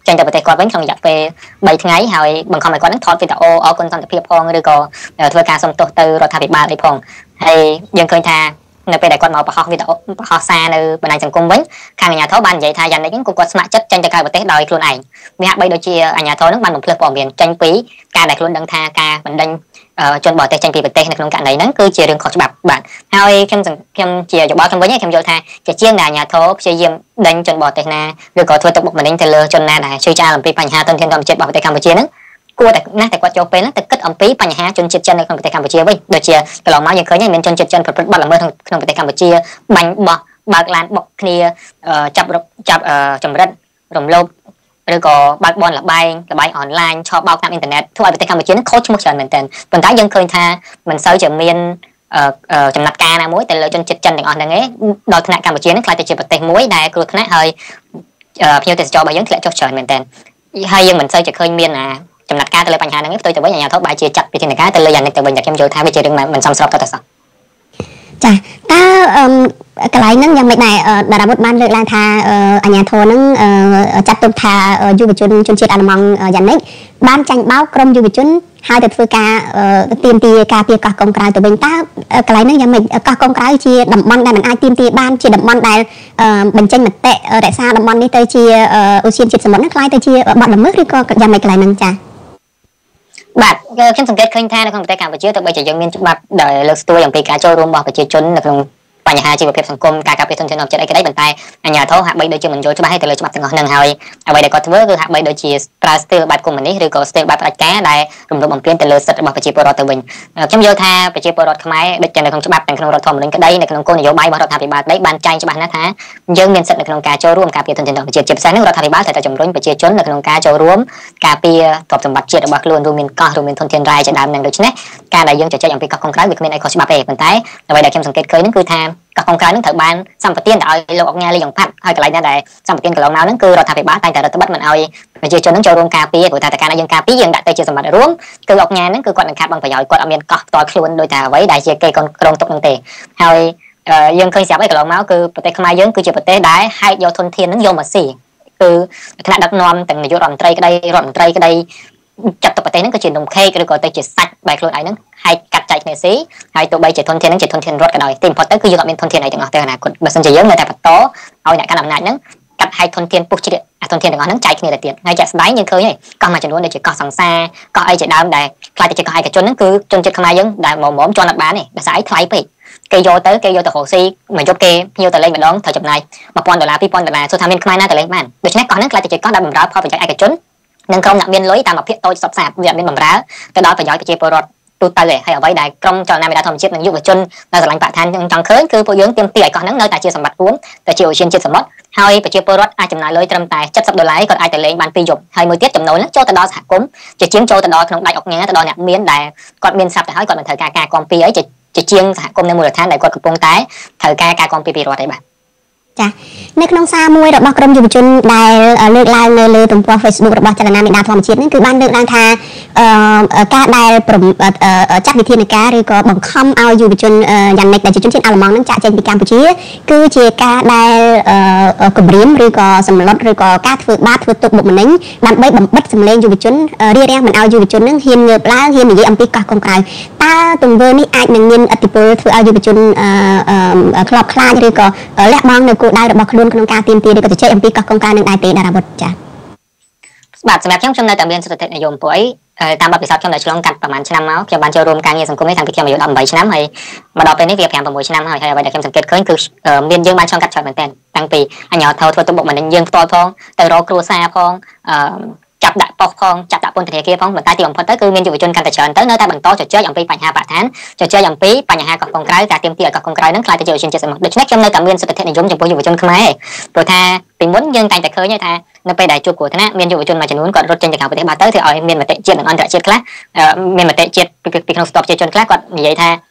ចេញទៅប្រទេសគាត់វិញក្នុងរយៈពេលបីថ្ងៃហើយបង្ខំឲ្យគាត់នឹងថតវីដេអូអរគុណសន្តិភាពផងឬក៏ធ្វើការសុំទោសទៅរដ្ឋាភិបាលអីផងហើយយើងឃើញថានៅពេលដែលគាត់មកបង្ហោះវីដេអូបង្ហោះសារនៅបណ្ដាញសង្គមវិញខាងអាជ្ញាធរបាននិយាយថាយ៉ាងនេះគឺគាត់ស្ម័គ្រចិត្តចេញទៅក្រៅប្រទេសដោយខ្លួនឯងវាហាក់បីដូចជាអាជ្ញាធរនឹងបានបំភ្លឺព័ត៌មានចេញពីការដែលខ្លួនដឹងថាការបណ្ដេញជនបរទេសចេញពីប្រទេសនៅក្នុងករណីហ្នឹងគឺជារឿងខុសច្បាប់បាទហើយខ្ញុំខ្ញុំជាយោបល់ខ្ញុំវិញខ្ញុំយល់ថាជាជាងដែលអាជ្ញាធរព្យាយាមដេញជនបរទេសណាឬក៏ធ្វើទុកបុកម្នេញទៅលើជនណាដែលជួយចារអំពីបញ្ហាទុនធានធម្មជាតិរបស់ប្រទេសកម្ពុជាហ្នឹងគួរតែណាស់តែគាត់ចូលពេលហ្នឹងទៅគិតអំពីបញ្ហាជនជាតិចិននៅក្នុងប្រទេសកម្ពុជាវិញដូចជាកន្លងមកយើងឃើញមានជនជាតិចិនប្រព្រឹត្តបទល្មើសក្នុងប្រទេសកម្ពុជាបាញ់បោះបើកឡានបុកគ្នាចាប់ចាប់ចម្រិតរំលោភឬក៏បើកបនលបែងលបែងអនឡាញឆោបបោកតាមអ៊ីនធឺណិតធ្វើឲ្យប្រទេសកម្ពុជានឹងខូចឈ្មោះច្រើនមែនទែនប៉ុន្តែយើងឃើញថាមិនសូវជាមានចំណាត់ការណាមួយទៅលើជនជាតិចិនទាំងអស់ហ្នឹងឯងដល់ថ្នាក់កម្ពុជានឹងខ្លាចទៅជាប្រទេសមួយដែលគ្រោះថ្នាក់ហើយភ្ញៀវទេសចររបស់យើងធ្លាក់ចុះច្រើនមែនទែនហើយយើងមិនសូវជាឃើញមានចំណាត់ការទៅលើបញ្ហាហ្នឹងផ្ទុយទៅវិញអាជ្ញាធរបែរជាចាត់វិធានការទៅលើយ៉ាងនេះទៅវិញតែខ្ញុំយល់ថាវាជារឿងមិនសមស្របទៅតែសោះចាតើកន្លែងហ្នឹងយ៉ាងម៉េចដែរតារាវុធបានលើកឡើងថាអាជ្ញាធរហ្នឹងចាត់ទុកថាយុវជនជនជាតិអាល្លឺម៉ង់យ៉ាងនេះបានចាញ់បោកក្រុមយុវជនហើយទៅធ្វើការទាមទារការពារកោះកុងក្រៅទៅវិញតើកន្លែងហ្នឹងយ៉ាងម៉េចកោះកុងក្រៅជាតំបន់ដែលមិនអាចទាមទារបានជាតំបន់ដែលបញ្ចេញមតិរក្សាតំបន់នេះទៅជាឧស្សាហជាតិសមុទ្រហ្នឹងខ្លាយទៅជាបទល្មើសឬក៏យ៉ាងម៉េចកន្លែងហ្នឹងចាបាទខ្ញុំសង្កេតឃើញថានៅក្នុងប្រទេសកម្ពុជាទោះបីជាយើងមានច្បាប់ដែលលើកស្ទួយអំពីការចូលរួមរបស់ប្រជាជននៅក្នុងបញ្ហាជីវភាពសង្គមការការពារធនធានធម្មជាតិអីក្តីប៉ុន្តែអាជ្ញាធរហាក់បីដូចជាមិនយល់ច្បាស់ទៅលើច្បាប់ទាំងអស់ហ្នឹងហើយអ្វីដែលគាត់ធ្វើគឺហាក់បីដូចជាប្រើស្ទីលបែបកុម្មុយនីសឬក៏ស្ទីលបែបផ្ដាច់ការដែលរំលោភបំពានទៅលើសិទ្ធិរបស់ប្រជាពលរដ្ឋទៅវិញខ្ញុំយល់ថាប្រជាពលរដ្ឋខ្មែរដូចជានៅក្នុងច្បាប់ទាំងក្នុងរដ្ឋធម្មនុញ្ញក្តីនៅក្នុងគោលនយោបាយរបស់រដ្ឋាភិបាលក្តីបានចែងច្បាស់ណាស់ថាយើងមានសិទ្ធិនៅក្នុងការចូលរួមការពារធនធានធម្មជាតិជាពិសេសនោះរដ្ឋាភិបាលត្រូវតែជំរុញប្រជាជននៅក្នុងការចូលរួមការពារទ្រព្យសម្បត្តិជាតិរបស់ខ្លួនរួមមានកោះរួមមានធនធានរ៉ែជាដើមនឹងដូច្នេះការដែលយើងជជែកអំពីកោះកុងក្រៅវាគ្មានអីខុសច្បាប់ទេប៉ុន្តែអ្វីដែលខ្ញុំសង្កេតឃើញហ្នឹងគឺថាកោះកុងក្រៅនឹងត្រូវបានសម្បទានទៅឲ្យលោកអុកញ៉ាលីយ៉ុងផាត់ហើយកន្លែងណាដែលសម្បទានកន្លងមកហ្នឹងគឺរដ្ឋាភិបាលតែងតែរដ្ឋបတ်មិនឲ្យប្រជាជននឹងចូលរួមការពារព្រោះថាតើការដែលយើងការពារយើងដាក់ទៅជាសម្បត្តិរួមគឺអុកញ៉ាហ្នឹងគឺគាត់នឹងខាត់បងប្រយោជន៍គាត់អត់មានកោះផ្ទាល់ខ្លួនដោយតែអ្វីដែលជាគេក្រងទុកនឹងទេហើយយើងឃើញស្រាប់ហើយកន្លងមកគឺប្រទេសខ្មែរយើងគឺជាប្រទេសដែលហែកយកធនធានហ្នឹងយកមកស៊ីគឺថ្នាក់ដឹកនាំទាំងនាយករដ្ឋមន្ត្រីក្តីរដ្ឋមន្ត្រីក្តីចាត់ទៅប្រទេសហ្នឹងគឺជានំខេកឬក៏ទៅជាសាច់បែបខ្លួនឯងហ្នឹងហែកកាត់ចែកគ្នាស៊ីហើយទោះបីជាធនធានហ្នឹងជាធនធានរដ្ឋក៏ដោយទីបំផុតទៅគឺយើងអត់មានធនធានអីទាំងអស់ទៅអនាគតបើមិនជាយើងនៅតែបន្តឲ្យអ្នកកាន់អំណាចហ្នឹងកាត់ហែកធនធានពុះជ្រៀកអាធនធានទាំងអស់ហ្នឹងចែកគ្នាទៅទៀតហើយចាក់ស្ដែងយើងឃើញហើយកោះមួយចំនួនដូចជាកោះសង្សារកោះអីជាដើមដែលខ្លាចទៅជាកោះឯកជនហ្នឹងគឺជនជាតិខ្មែរយើងដែលមុំមុំជន់អត់បានទេដោយសារអីថ្លៃពេកគេយកទៅគេយកទៅរកស៊ីមកយកគេភ្ញៀវទៅលេងម្ដងត្រូវចំណាយone thousandដុល្លារtwo thousandដុល្លារសួរថាមានខ្មែរណាទៅលេងបានដូច្នេះកោះហ្នឹងខ្លាចទៅជាកោះដែលបម្រើផលប្រយោជន៍ឯកជននិងក្រុមអ្នកមានលុយតាមមួយភាគតូចសពសាបវាមានបម្រើទៅដល់ប្រយោជន៍ប្រជាពលរដ្ឋទូទៅឯងហើយអ្វីដែលក្រុមចលនាមេដាធម្មជាតិនិងយុវជននៅស្រឡាញ់បរិស្ថានចង់ឃើញគឺពួកយើងទាមទារឲ្យកោះហ្នឹងនៅតែជាសម្បត្តិរួមតែជាឧស្សាហជាតិសមុទ្រហើយប្រជាពលរដ្ឋអាចចំណាយលុយត្រឹមតែseventyដុល្លារគាត់អាចទៅលេងបានពីរយប់ហើយមួយទៀតចំណូលហ្នឹងចូលទៅដល់សហគមន៍ជាជាងចូលទៅដល់ក្នុងដៃអុកញ៉ាទៅដល់អ្នកមានដែលគាត់មានស្រាប់ទៅហើយគាត់មិនត្រូវការការគាំពារអីជាជាងសហគមន៍នៅមូលដ្ឋានដែលគាត់កំពុងតែត្រូវការការគាំពារពីរដ្ឋឯបាទចានៅក្នុងសារមួយរបស់ក្រមយុវជនដែលលើកឡើងនៅលើទំព័រ Facebook របស់ចលនាមេដាធម្មជាតិនេះគឺបានលើកឡើងថាការដែលចាត់វិធានការឬក៏បង្ខំឲ្យយុវជនយ៉ាងនេះដែលជាជនជាតិអាល្លឺម៉ង់នឹងចាក់ចេញពីកម្ពុជាគឺជាការដែលគម្រាមឬក៏សម្លុតឬក៏ការធ្វើបាបធ្វើទុកបុកម្នេញដើម្បីបំបិតសម្លេងយុវជនរារាំងមិនឲ្យយុវជននឹងហ៊ានងើបឡើងហ៊ាននិយាយអំពីកោះកុងក្រៅតើទង្វើនេះអាចនឹងមានឥទ្ធិពលធ្វើឲ្យយុវជនខ្លោបខ្លាចឬក៏លះបង់នៅគោលដៅរបស់ខ្លួនក្នុងការទាមទារឬក៏ជជែកអំពីកោះកុងក្រៅនឹងដែរទេតារាវុធចា៎បាទសម្រាប់ខ្ញុំខ្ញុំនៅតែមានសិទ្ធិនិយមពួកអីតាមបទពិសោធន៍ខ្ញុំដែលឆ្លងកាត់ប្រហែលឆ្នាំមកខ្ញុំបានចូលរួមការងារសង្គមនេះតាំងពីខ្ញុំអាយុeighteenឆ្នាំហើយមកដល់ពេលនេះវាfive sixឆ្នាំហើយហើយអ្វីដែលខ្ញុំសង្កេតឃើញគឺមានយើងបានឆ្លងកាត់ច្រើនមែនទែនតាំងពីអាជ្ញាធរធ្វើទុកបុកម្នេញយើងផ្ទាល់ផងទៅរកគ្រួសារផងអឺចាប់ដាក់ប៉ុស្តិ៍ផងចាប់ដាក់ពន្ធនាគារផងប៉ុន្តែទីបំផុតទៅគឺមានយុវជនកាន់តែច្រើនទៅនៅតែបន្តជជែកអំពីបញ្ហាបរិស្ថានជជែកអំពីបញ្ហាកោះកុងក្រៅការទាមទារឲ្យកោះកុងក្រៅនឹងខ្លាយទៅជាឧស្សាហជាតិសមុទ្រដូច្នេះខ្ញុំនៅតែមានសិទ្ធិនិយមចំពោះយុវជនខ្មែរព្រោះថាពីមុនយើងតែងតែឃើញថានៅពេលដែលជួបគ្រោះថ្នាក់មានយុវជនមួយចំនួនគាត់រត់ចេញទៅក្រៅប្រទេសបាត់ទៅធ្វើឲ្យមានមតិជាតិនិងអន្តរជាតិខ្លះមានមតិជាតិពីក្នុងស្ទប់ប្រជាជនខ្លះគាត់និយាយថា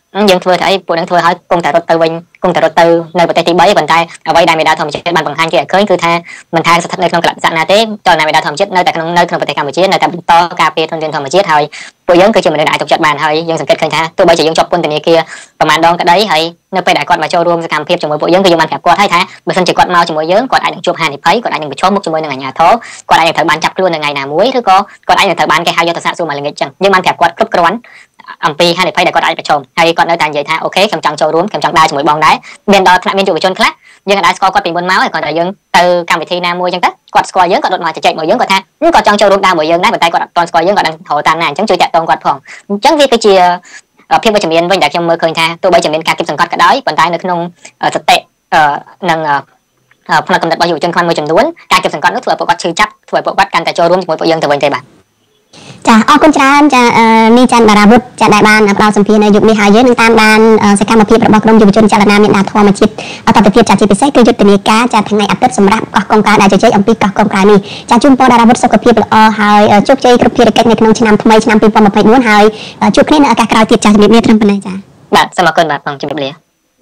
យើងធ្វើទៅអីពួកនឹងធ្វើឲ្យគង់តែរត់ទៅវិញគង់តែរត់ទៅនៅប្រទេសទី3ប៉ុន្តែអ្វីដែលមេដាធម្មជាតិបានបង្ហាញគេឲ្យឃើញគឺថាមិនថាស្ថិតនៅក្នុងកលៈទេសៈណាទេចលនាមេដាធម្មជាតិនៅតែក្នុងនៅក្នុងប្រទេសកម្ពុជានៅតែបន្តការពារធនធានធម្មជាតិហើយពួកយើងគឺជាមនុស្សដែលអាចទុកចិត្តបានហើយយើងសង្កេតឃើញថាទោះបីជាយើងជាប់ពន្ធនាគារប្រហែលដងក្តីហើយនៅពេលដែលគាត់មកចូលរួមសកម្មភាពជាមួយពួកយើងគឺយើងបានប្រាប់គាត់ហើយថាបើសិនជាគាត់មកជាមួយយើងគាត់អាចនឹងជួបហានិភ័យគាត់អាចនឹងប្រឈមមុខជាមួយនឹងអាជ្ញាធរគាត់អាចនឹងត្រូវបានចាប់ខ្លួននៅថ្ងៃណាមួយឬក៏គាត់អាចនឹងត្រូវបានគេហៅយកទៅសាកសួរមកល្ងាចចឹងយើងបានប្រាប់គាត់គ្រប់គ្រាន់អំពីហានិភ័យដែលគាត់អាចប្រឈមហើយគាត់នៅតែនិយាយថាអូខេខ្ញុំចង់ចូលរួមខ្ញុំចង់ដើរជាមួយបងដែរមានដល់ថ្នាក់មានយុវជនខ្លះយើងអាចស្គាល់គាត់ពីមុនមកហើយគាត់តែយើងទៅកម្មវិធីណាមួយចឹងទៅគាត់ស្គាល់យើងគាត់រត់មកជជែកមកយើងគាត់ថាគាត់ចង់ចូលរួមដើរមួយយើងដែរប៉ុន្តែគាត់អត់ទាន់ស្គាល់យើងគាត់នឹងត្រូវតាមណាអញ្ចឹងជួយតាក់ទងគាត់ផងអញ្ចឹងវាគឺជាភាពវិជ្ជមានវិញដែលខ្ញុំមើលឃើញថាទោះបីជាមានការគិតសង្កត់ក៏ដោយប៉ុន្តែនៅក្នុងសតិនិងផ្នែកកំណត់របស់យុវជនខ្លះមួយចំនួនការគិតសង្កត់នោះធ្វើឲ្យពួកគាត់ឈឺចាប់ធ្វើឲ្យពួកគាត់កាន់តែចូលរួមជាមួយពួកយើងទៅវិញទេបាទចាអរគុណច្រើនចានេះចាន់តារាវុធចាដែលបានផ្ដល់សម្ភារនៅយុគនេះហើយយើងនឹងតាមដានសកម្មភាពរបស់ក្រុមយុវជនចលនាមេដាធម្មជាតិអត្តភាពចាជាពិសេសគឺយុទ្ធនាការចាថ្ងៃអាទិត្យសម្រាប់កោះកុងកាដែលជជែកអំពីកោះកុងកានេះចាជូនពរតារាវុធសុខភាពល្អហើយជោគជ័យគ្រប់ភារកិច្ចនៅក្នុងឆ្នាំថ្មីឆ្នាំពីរពាន់ម្ភៃបួនហើយជួបគ្នានៅឱកាសក្រោយទៀតចាជំរាបលាត្រឹមប៉ុណ្ណេះចាបាទសូមអរគុណបាទបងជំរាបលា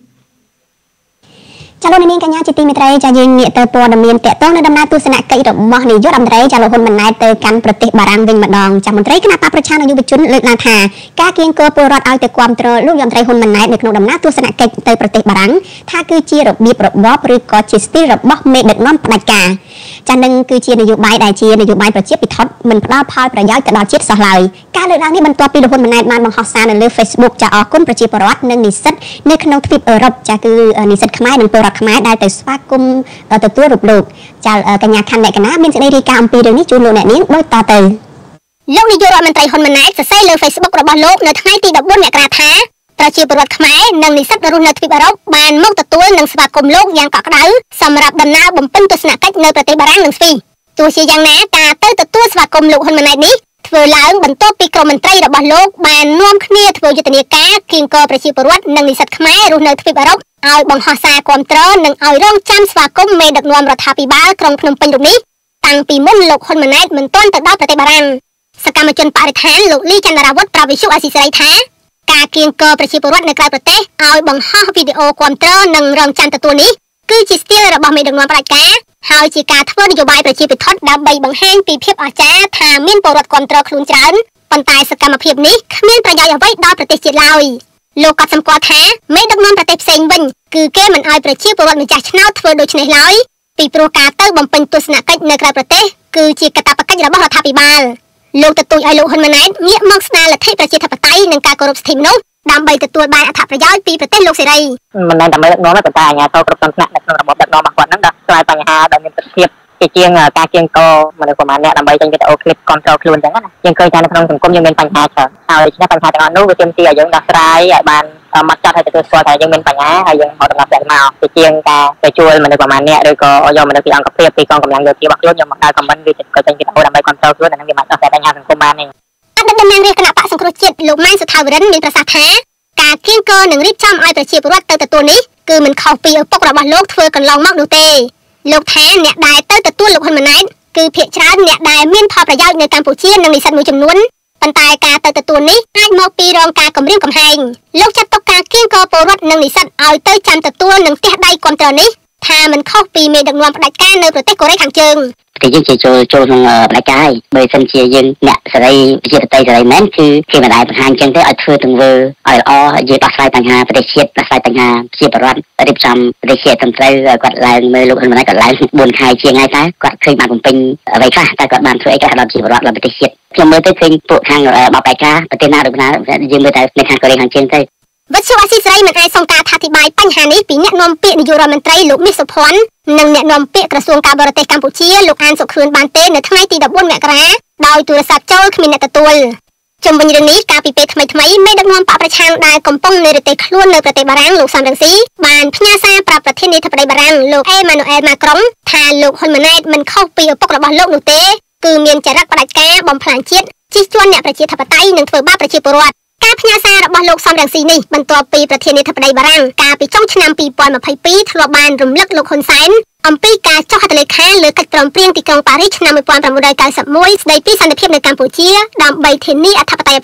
ចាលោកនាងកញ្ញាជាទីមេត្រីចាយើងងាកទៅព័ត៌មានតកតងនៅដំណើរទស្សនកិច្ចរបស់នាយករដ្ឋមន្ត្រីចាលោកហ៊ុនម៉ាណែតទៅកាន់ប្រទេសបារាំងវិញម្ដងចាមន្ត្រីគណៈបកប្រជាជនយុវជនលើកឡើងថាការគៀងគរពលរដ្ឋឲ្យទៅគាំទ្រលោករដ្ឋមន្ត្រីហ៊ុនម៉ាណែតនៅក្នុងដំណើរទស្សនកិច្ចទៅប្រទេសបារាំងថាគឺជារបៀបរបបឬក៏ជាស្ទីលរបស់មេដឹកនាំផ្ដាច់ការចានឹងគឺជានយោបាយដែលជានយោបាយប្រជាពិធមិនផ្ដល់ផលប្រយោជន៍ទៅដល់ជាតិសោះឡើយការលើកឡើងនេះបន្ទាប់ពីលោកហ៊ុនម៉ាណែតបានបង្ហោះសារនៅលើ Facebook ចាអរគុណប្រជាពលរដ្ឋនិងនិស្សិតនៅក្នុងទ្វីបអឺរ៉ុបចាគឺនិស្សិតខ្មែរនិងពលរដ្ឋខ្មែរដែលទៅស្វាគមន៍ទទួលរូបលោកចាកញ្ញាខណ្ឌលក្ខណៈមានសេចក្តីរាយការណ៍អំពីរឿងនេះជូនលោកអ្នកនាងដូចតទៅលោកនាយករដ្ឋមន្ត្រីហ៊ុនម៉ាណែតសរសេរលើ Facebook របស់លោកនៅថ្ងៃទីដប់បួនមករាថាប្រជាពលរដ្ឋខ្មែរនិងនិស្សិតរស់នៅទ្វីបអឺរ៉ុបបានមកទទួលនិងស្វាគមន៍លោកយ៉ាងកក់ក្ដៅសម្រាប់ដំណើរបំពេញទស្សនកិច្ចនៅប្រទេសបារាំងនិងស្វីសទោះជាយ៉ាងណាការទៅទទួលស្វាគមន៍លោកហ៊ុនម៉ាណែតនេះធ្វើឡើងបន្ទាប់ពីក្រុមមន្ត្រីរបស់លោកបាននាំគ្នាធ្វើយុទ្ធនាការគៀងគរប្រជាពលរដ្ឋនិងនិស្សិតខ្មែររស់នៅទ្វីបអឺរ៉ុបឲ្យបង្ហោះសារគាំទ្រនិងឲ្យរងចាំស្វាគមន៍មេដឹកនាំរដ្ឋាភិបាលក្រុងភ្នំពេញរូបនេះតាំងពីមុនលោកហ៊ុនម៉ាណែតមិនទាន់ទៅដល់ប្រទេសបារាំងសកម្មជនបរិស្ថានលោកលីចន្ទរាវុធប្រាប់វិទ្យុអាស៊ីសេរីថាការគៀងគរប្រជាពលរដ្ឋនៅក្រៅប្រទេសឲ្យបង្ហោះវីដេអូគាំទ្រនិងរងចាំទទួលនេះគឺជាស្ទីលរបស់មេដឹកនាំផ្ដាច់ការហើយជាការធ្វើនយោបាយប្រជាពិធដើម្បីបង្ហាញពីភាពអស្ចារ្យថាមានពលរដ្ឋគាំទ្រខ្លួនច្រើនប៉ុន្តែសកម្មភាពនេះគ្មានប្រយោជន៍អ្វីដល់ប្រទេសជាតិឡើយលោកក៏សម្គាល់ថាមេដឹកនាំប្រទេសផ្សេងវិញគឺគេមិនអោយប្រជាពលរដ្ឋម្ចាស់ឆ្នោតធ្វើដូច្នេះឡើយពីព្រោះការទៅបំពេញទស្សនកិច្ចនៅក្រៅប្រទេសគឺជាកាតព្វកិច្ចរបស់រដ្ឋាភិបាលលោកទទូចឲ្យលោកហ៊ុនម៉ាណែតងាកមកស្ដារលទ្ធិប្រជាធិបតេយ្យនិងការគោរពសិទ្ធិមនុស្សដើម្បីទទួលបានអត្ថប្រយោជន៍ពីប្រទេសលោកសេរីមិនមែនតែមេដឹកនាំទេប៉ុន្តែអាជ្ញាធរគ្រប់គ្រងថ្នាក់នៅក្នុងរបបដឹកនាំរបស់គាត់ហ្នឹងដោះស្រាយបញ្ហាដែលមានប្រសិទ្ធភាពជាជាងការគៀងគរមនុស្សប្រមាណអ្នកដើម្បីចេញវីដេអូឃ្លីបគ្រប់គ្រងខ្លួនអញ្ចឹងណាយើងឃើញថានៅក្នុងសង្គមយើងមានបញ្ហាច្រើនហើយដូច្នេះបញ្ហាទាំងអស់នោះវាទាមទារឲ្យយើងដោះស្រាយឲ្យបានមកចាត់ឲ្យទទួលស្គាល់ថាយើងមានបញ្ហាហើយយើងមកដំណោះស្រាយមកជាជាងការទៅជួលមនុស្សប្រមាណអ្នកឬក៏យកមនុស្សពីអង្គភាពពីកងកម្លាំងយោធារបស់ខ្លួនយកមកដើរខមមិនវាក៏ចេញវីដេអូដើម្បីគ្រប់គ្រងខ្លួនអានឹងវាមិនដោះស្រាយបញ្ហាសង្គមបានទេអតីតតំណាងរាជគណៈបកសង្គ្រោះជាតិលោកម៉ែនសុថាវរិនមានប្រសាសន៍ថាការគៀងគរនិងរៀបចំឲ្យប្រជាពលរដ្ឋទៅទទួលនេះគឺមិនខុសពីឪពុករបស់លោកធ្វើកន្លងមកនោះទេលោកថាអ្នកដែលទៅទទួលលោកហ៊ុនម៉ាណែតគឺភាគច្រើនអ្នកដែលមានផលប្រយោជន៍នៅកម្ពុជានិងនិស្សិតមួយចំនួនប៉ុន្តែការទៅទទួលនេះអាចមកពីរងការគំរាមកំហែងលោកចាត់ទុកការគៀងគរពលរដ្ឋនិងនិស្សិតឲ្យទៅចាំទទួលនិងផ្ទះដៃគាំទ្រនេះថាមិនខុសពីមេដឹកនាំផ្ដាច់ការនៅប្រទេសកូរ៉េខាងជើងតែយើងជាចូលចូលក្នុងផ្ដាច់ការបើសិនជាយើងអ្នកសេរីប្រជាធិបតេយ្យសេរីមែនគឺគេមិនដែលបង្ហាញចឹងទេឲ្យធ្វើទង្វើឲ្យល្អយើងដោះស្រាយបញ្ហាប្រទេសជាតិដោះស្រាយបញ្ហាប្រជាពលរដ្ឋរៀបចំប្រទេសជាតិត្រឹមត្រូវគាត់ឡើងមើលលោកហ៊ុនម៉ាណែតគាត់ឡើងបួនខែជាងហើយតែគាត់ឃើញបានបំពេញអ្វីខ្លះតែគាត់បានធ្វើអីខ្លះដល់ប្រជាពលរដ្ឋដល់ប្រទេសជាតិខ្ញុំមើលទៅឃើញពួកខាងបបៃការប្រទេសណាដូចណាយើងមើលតែនៅខាងកូរ៉េខាងជើងទៅវិទ្យុអាស៊ីសេរីមិនអាចសុំការអធិប្បាយបញ្ហានេះពីអ្នកនាំពាក្យនាយករដ្ឋមន្ត្រីលោកមាសសុភ័ណ្ឌនិងអ្នកនាំពាក្យក្រសួងការបរទេសកម្ពុជាលោកអានសុខឿនបានទេនៅថ្ងៃទីដប់បួនមករាដោយទូរស័ព្ទចូលគ្មានអ្នកទទួលជុំវិញរឿងនេះកាលពីពេលថ្មីថ្មីមេដឹកនាំបកប្រឆាំងដែលកំពុងនៅប្រទេសខ្លួននៅប្រទេសបារាំងលោកសំរងស៊ីបានផ្ញើសារប្រាប់ប្រធានាធិបតីបារាំងលោកអេម៉ានូអែលម៉ាក្រុងថាលោកហ៊ុនម៉ាណែតមិនខុសពីឪពុករបស់លោកនោះទេគឺមានចរិតផ្ដាច់ការបំផ្លាញជាតិជិះជាន់អ្នកប្រជាធិបតេយ្យនិងធ្វើបាបប្រជាពលរដ្ឋការផ្ញើសាររបស់លោកសំរងស៊ីនេះបន្ទាប់ពីប្រធានាធិបតីបារាំងកាលពីចុងឆ្នាំពីរពាន់ម្ភៃពីរធ្លាប់បានរំលឹកលោកហ៊ុនសែនអំពីការចុះហត្ថលេខាលើកិច្ចព្រមព្រៀងទីក្រុងប៉ារីសឆ្នាំmột nghìn chín trăm chín mươi mốtស្តីពីសន្តិភាពនៅកម្ពុជាដើម្បីធានាអធិបតេយ្យភាព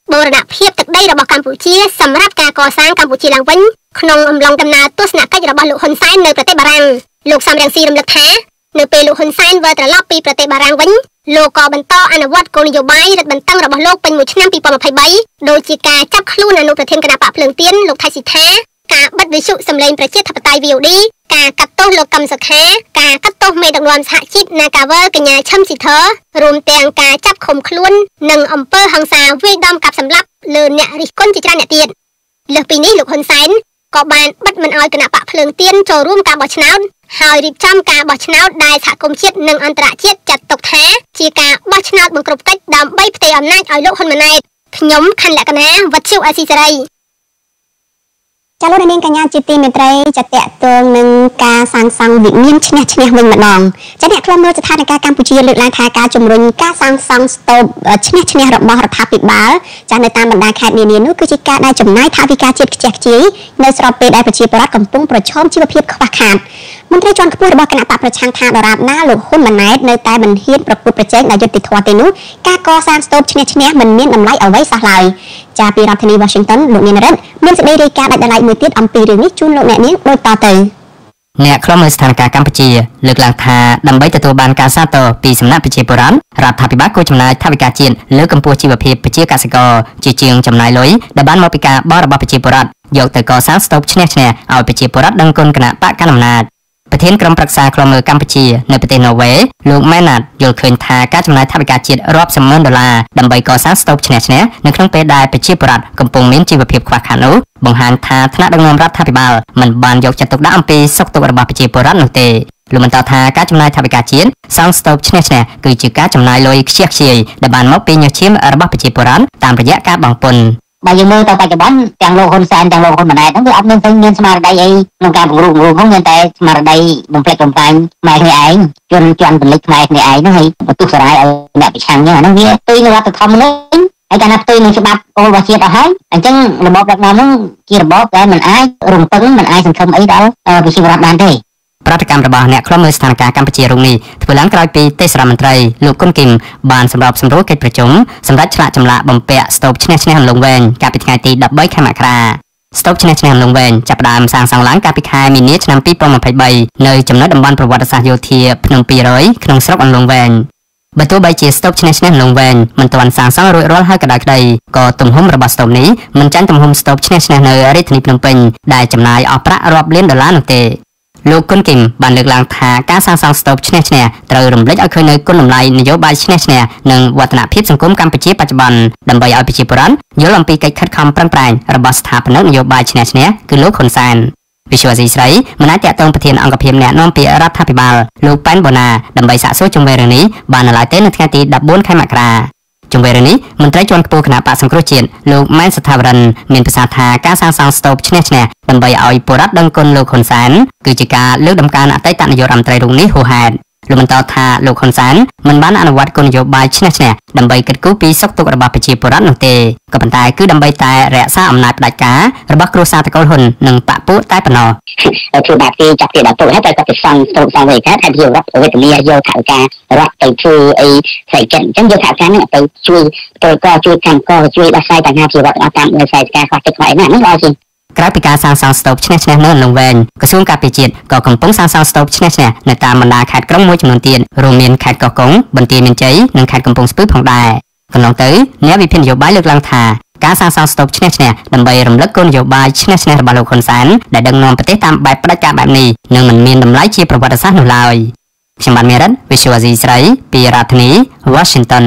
បូរណភាពទឹកដីរបស់កម្ពុជាសម្រាប់ការកសាងកម្ពុជាឡើងវិញក្នុងអំឡុងដំណើរទស្សនកិច្ចរបស់លោកហ៊ុនសែននៅប្រទេសបារាំងលោកសំរងស៊ីរំលឹកថានៅពេលលោកហ៊ុនសែនវិលត្រឡប់ពីប្រទេសបារាំងវិញលោកក៏បន្តអនុវត្តគោលនយោបាយរឹតបន្តឹងរបស់លោកពេញមួយឆ្នាំពីរពាន់ម្ភៃបីដូចជាការចាប់ខ្លួនអនុប្រធានគណៈបកភ្លើងទៀនលោកថៃស៊ីថាការបិទវិទ្យុសម្លេងប្រជាធិបតេយ្យ វី អូ ឌី ការកាត់ទោសលោកកឹមសុខាការកាត់ទោសមេដឹកនាំសហជីព Nagavel កញ្ញាឈឹមស៊ីធរួមទាំងការចាប់ឃុំខ្លួននិងអំពើហិង្សាវាយដំកាប់សម្លាប់លើអ្នករិះគន់ជាច្រើនអ្នកទៀតលើសពីនេះលោកហ៊ុនសែនក៏បានបិទមិនអោយគណៈបកភ្លើងទៀនចូលរួមការបោះឆ្នោតហើយរៀបចំការបោះឆ្នោតដែលសហគមន៍ជាតិនិងអន្តរជាតិចាត់ទុកថាជាការបោះឆ្នោតបង្ក្រប់កិច្ចដើម្បីផ្ទេរអំណាចឲ្យលោកហ៊ុនម៉ាណែតខ្ញុំខណ្ឌលក្ខណាវັດឈូអេស៊ីសេរីចាលោកនាងកញ្ញាជាទីមេត្រីចាតកតងនឹងការសាងសង់វិមានឈ្នះឈ្នះវិញម្ដងចាអ្នកខ្លំមើលស្ថានភាពកម្ពុជាលើកឡើងថាការជំរុញការសាងសង់ស្ទូបឈ្នះឈ្នះរបស់រដ្ឋាភិបាលចានៅតាមបណ្ដាខេត្តនានានោះគឺជាការដែលចំណាយថវិកាជាតិខ្ជះខ្ជាយនៅស្របពេលដែលប្រជាពលរដ្ឋកំពុងប្រឈមជីវភាពខ្វះខាតមន្ត្រីជាន់ខ្ពស់របស់គណៈបកប្រឆាំងថាដរាបណាលោកហ៊ុនម៉ាណែតនៅតែមិនហ៊ានប្រកួតប្រជែងដោយយុត្តិធម៌ទេនោះការកសាងស្ទូបឈ្នះឈ្នះមិនមានតម្លៃអ្វីសោះឡើយចាពីរដ្ឋធានី Washington លោកនាងរិទ្ធមានសេចក្តីរាយការណ៍ដាច់ដライមួយទៀតអំពីរឿងនេះជូនលោកអ្នកនាងដូចតទៅអ្នកខ្លំមើលស្ថានភាពកម្ពុជាលើកឡើងថាដើម្បីទទួលបានការសាទរពីសំណាក់ប្រជាពលរដ្ឋរដ្ឋាភិបាលគួរចំណាយថវិកាជាតិលើកម្ពស់ជីវភាពប្រជាកសិករជាជាងចំណាយលុយដែលបានមកពីការបរិបទប្រជាពលរដ្ឋយកទៅកសាងស្ទូបឈ្នះឈ្នះឲ្យប្រជាពលរដ្ឋដឹងគុណគណៈបកកណ្ដាលអំណាចប្រធានក្រុមប្រឹក្សាខ្លំមើលកម្ពុជានៅប្រទេសណូវេលោកម៉ែណាតយល់ឃើញថាការចំណាយថវិកាជាតិរាប់សម៉ឺនដុល្លារដើម្បីកសាងស្ទូបឈ្នះឈ្នះនៅក្នុងពេលដែលប្រជាពលរដ្ឋកំពុងមានជីវភាពខ្វះខាតនោះបង្ហាញថាថ្នាក់ដឹកនាំរដ្ឋាភិបាលមិនបានយកចិត្តទុកដាក់អំពីសុខទុក្ខរបស់ប្រជាពលរដ្ឋនោះទេលោកបន្តថាការចំណាយថវិកាជាតិសង់ស្ទូបឈ្នះឈ្នះគឺជាការចំណាយលុយខ្ជះខ្ជាយដែលបានមកពីញើសឈាមរបស់ប្រជាពលរដ្ឋតាមរយៈការបង់ពន្ធបើយើងមើលទៅបច្ចុប្បន្នទាំងលោកហ៊ុនសែនទាំងលោកហ៊ុនម៉ាណែតហ្នឹងវាអត់មានមានស្មារតីអីក្នុងការបង្រួបបង្រួមហ្នឹងមានតែស្មារតីបំផ្លិចបំផ្លាញខ្មែរគ្នាឯងជន់ជន់ពលិចខ្មែរគ្នាឯងហ្នឹងហើយបន្ទុះសារាយឲ្យអ្នកប្រឆាំងហ្នឹងអាហ្នឹងវាផ្ទុយនឹងរដ្ឋធម្មនុញ្ញហើយកាលណាផ្ទុយនឹងច្បាប់គោលរបស់ជាតិអស់ហើយអញ្ចឹងរបបដឹកនាំហ្នឹងជារបបដែលមិនអាចរំពឹងមិនអាចសង្ឃឹមអីដល់ប្រជាពលរដ្ឋបានទេប្រតិកម្មរបស់អ្នកខ្លំមើលស្ថានភាពកម្ពុជារុងនេះធ្វើឡើងក្រោយពីទេសរដ្ឋមន្ត្រីលោកគុនគីមបានសម្របសម្រួលកិច្ចប្រជុំសម្រាប់ឆ្លាក់ចម្លាក់បំពាក់ស្ទូបឈ្នះឈ្នះអន្លង់វែងកាលពីថ្ងៃទីដប់បីខែមករាស្ទូបឈ្នះឈ្នះអន្លង់វែងចាប់ផ្ដើមសាងសង់ឡើងកាលពីខែមីនាឆ្នាំពីរពាន់ម្ភៃបីនៅចំណុចតំបន់ប្រវត្តិសាស្ត្រយោធាភ្នំពីររយក្នុងស្រុកអន្លង់វែងបើទោះបីជាស្ទូបឈ្នះឈ្នះអន្លង់វែងមិនទាន់សាងសង់រួចរាល់ហើយក៏ដោយក្តីក៏ទំហំរបស់ស្ទូបនេះមិនចាញ់ទំហំស្ទូបឈ្នះឈ្នះនៅរាជធានីភ្នំពេញដែលចំណាយអស់ប្រាក់រាប់លានដុល្លារនោះទេលោកគុនគីមបានលើកឡើងថាការសាងសង់ស្ទូបឈ្នះឈ្នះត្រូវរំលេចឲ្យឃើញនៅគុណតម្លៃនយោបាយឈ្នះឈ្នះនិងវឌ្ឍនភាពសង្គមកម្ពុជាបច្ចុប្បន្នដើម្បីឲ្យប្រជាពលរដ្ឋយល់អំពីកិច្ចខិតខំប្រឹងប្រែងរបស់ស្ថាបនិកនយោបាយឈ្នះឈ្នះគឺលោកហ៊ុនសែនវិសុវអាស៊ីស្រីមិនអាចតាក់ទងប្រធានអង្គភិបអ្នកនាំពាក្យរដ្ឋាភិបាលលោកប៉ែនបូណាដើម្បីសាកសួរជុំវិញរឿងនេះបាននៅឡើយទេនៅថ្ងៃទីដប់បួនខែមករាជុំវិញរឿងនេះមន្ត្រីជាន់ខ្ពស់គណៈបកសង្គ្រោះជាតិលោកម៉ែនសថាវរិនមានប្រសាសន៍ថាការសាងសង់ស្ទូបឈ្នះឈ្នះដើម្បីឲ្យពលរដ្ឋដឹងគុណលោកហ៊ុនសែនគឺជាការលើកដំកើងអតីតនាយករដ្ឋមន្ត្រីរូបនេះហួសហេតុលោកបន្តថាលោកហ៊ុនសែនមិនបានអនុវត្តគោលនយោបាយឈ្នះឈ្នះដើម្បីគិតគូរពីសុខទុក្ខរបស់ប្រជាពលរដ្ឋនោះទេក៏ប៉ុន្តែគឺដើម្បីតែរក្សាអំណាចផ្ដាច់ការរបស់គ្រួសារតកូលហ៊ុននិងបកពួកតែប៉ុណ្ណោះធ្វើបាបគេចាប់គេដល់ពុកហើយតែគាត់ទៅសង់ស្ទូបសង់វិញថាយករដ្ឋវេទនីយកថវិការរដ្ឋទៅធ្វើអីស្អីចឹងអញ្ចឹងយកថវិការហ្នឹងទៅជួយពលករជួយកម្មករជួយដោះស្រាយបញ្ហាជីវរដ្ឋតាមនៅខ្សែការខ្វះទឹកខ្វះអីណាហ្នឹងល្អជាងក្រៅពីការសាងសង់ស្ទូបឈ្នះឈ្នះនៅអន្លង់វែងក្រសួងការពារជាតិក៏កំពុងសាងសង់ស្ទូបឈ្នះឈ្នះនៅតាមបណ្ដាខេត្តក្រុងមួយចំនួនទៀតរួមមានខេត្តកោះកុងបន្ទាយមានជ័យនិងខេត្តកំពង់ស្ពឺផងដែរកន្លងទៅអ្នកវិភាគនយោបាយលើកឡើងថាការសាងសង់ស្ទូបឈ្នះឈ្នះដើម្បីរំលឹកគោលនយោបាយឈ្នះឈ្នះរបស់លោកហ៊ុនសែនដែលដឹកនាំប្រទេសតាមបែបផ្ដាច់ការបែបនេះនឹងមិនមានតម្លៃជាប្រវត្តិសាស្ត្រនោះឡើយខ្ញុំបានមេរិត Visual Asia ស្រីពីរដ្ឋធានី Washington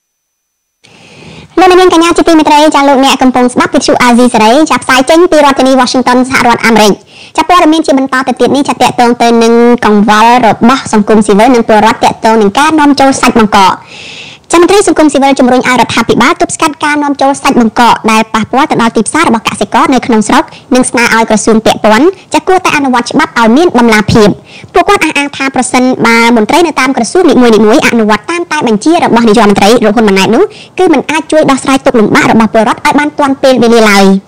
លោកនាងកញ្ញាជាទីមេត្រីចាលោកអ្នកកំពុងស្ដាប់វិទ្យុអាស៊ីសេរីចាប់ផ្សាយចេញពីរដ្ឋធានី Washington សហរដ្ឋអាមេរិកចាប់ព័ត៌មានជាបន្តទៅទៀតនេះចាតកតងទៅនឹងកង្វល់របស់សង្គមស៊ីវិលនិងពលរដ្ឋតកតងនឹងការនាំចូលសាច់បង្កកចាំមន្ត្រីសង្គមស៊ីវិលជំរុញឲ្យរដ្ឋាភិបាលទប់ស្កាត់ការនាំចូលសាច់បង្កកដែលប៉ះពាល់ទៅដល់ទីផ្សាររបស់កសិករនៅក្នុងស្រុកនិងស្នើឲ្យក្រសួងពាក់ព័ន្ធចាគួរតែអនុវត្តច្បាប់ឲ្យមានតម្លាភាពពួកគាត់អះអាងថាប្រសិនបើមន្ត្រីនៅតាមក្រសួងនីមួយៗអនុវត្តតាមតែបញ្ជារបស់នាយករដ្ឋមន្ត្រីលោកហ៊ុនម៉ាណែតនោះគឺមិនអាចជួយដោះស្រាយទុក្ខលំបាករបស់ពលរដ្ឋឲ្យបានទាន់ពេលវេលាឡើយ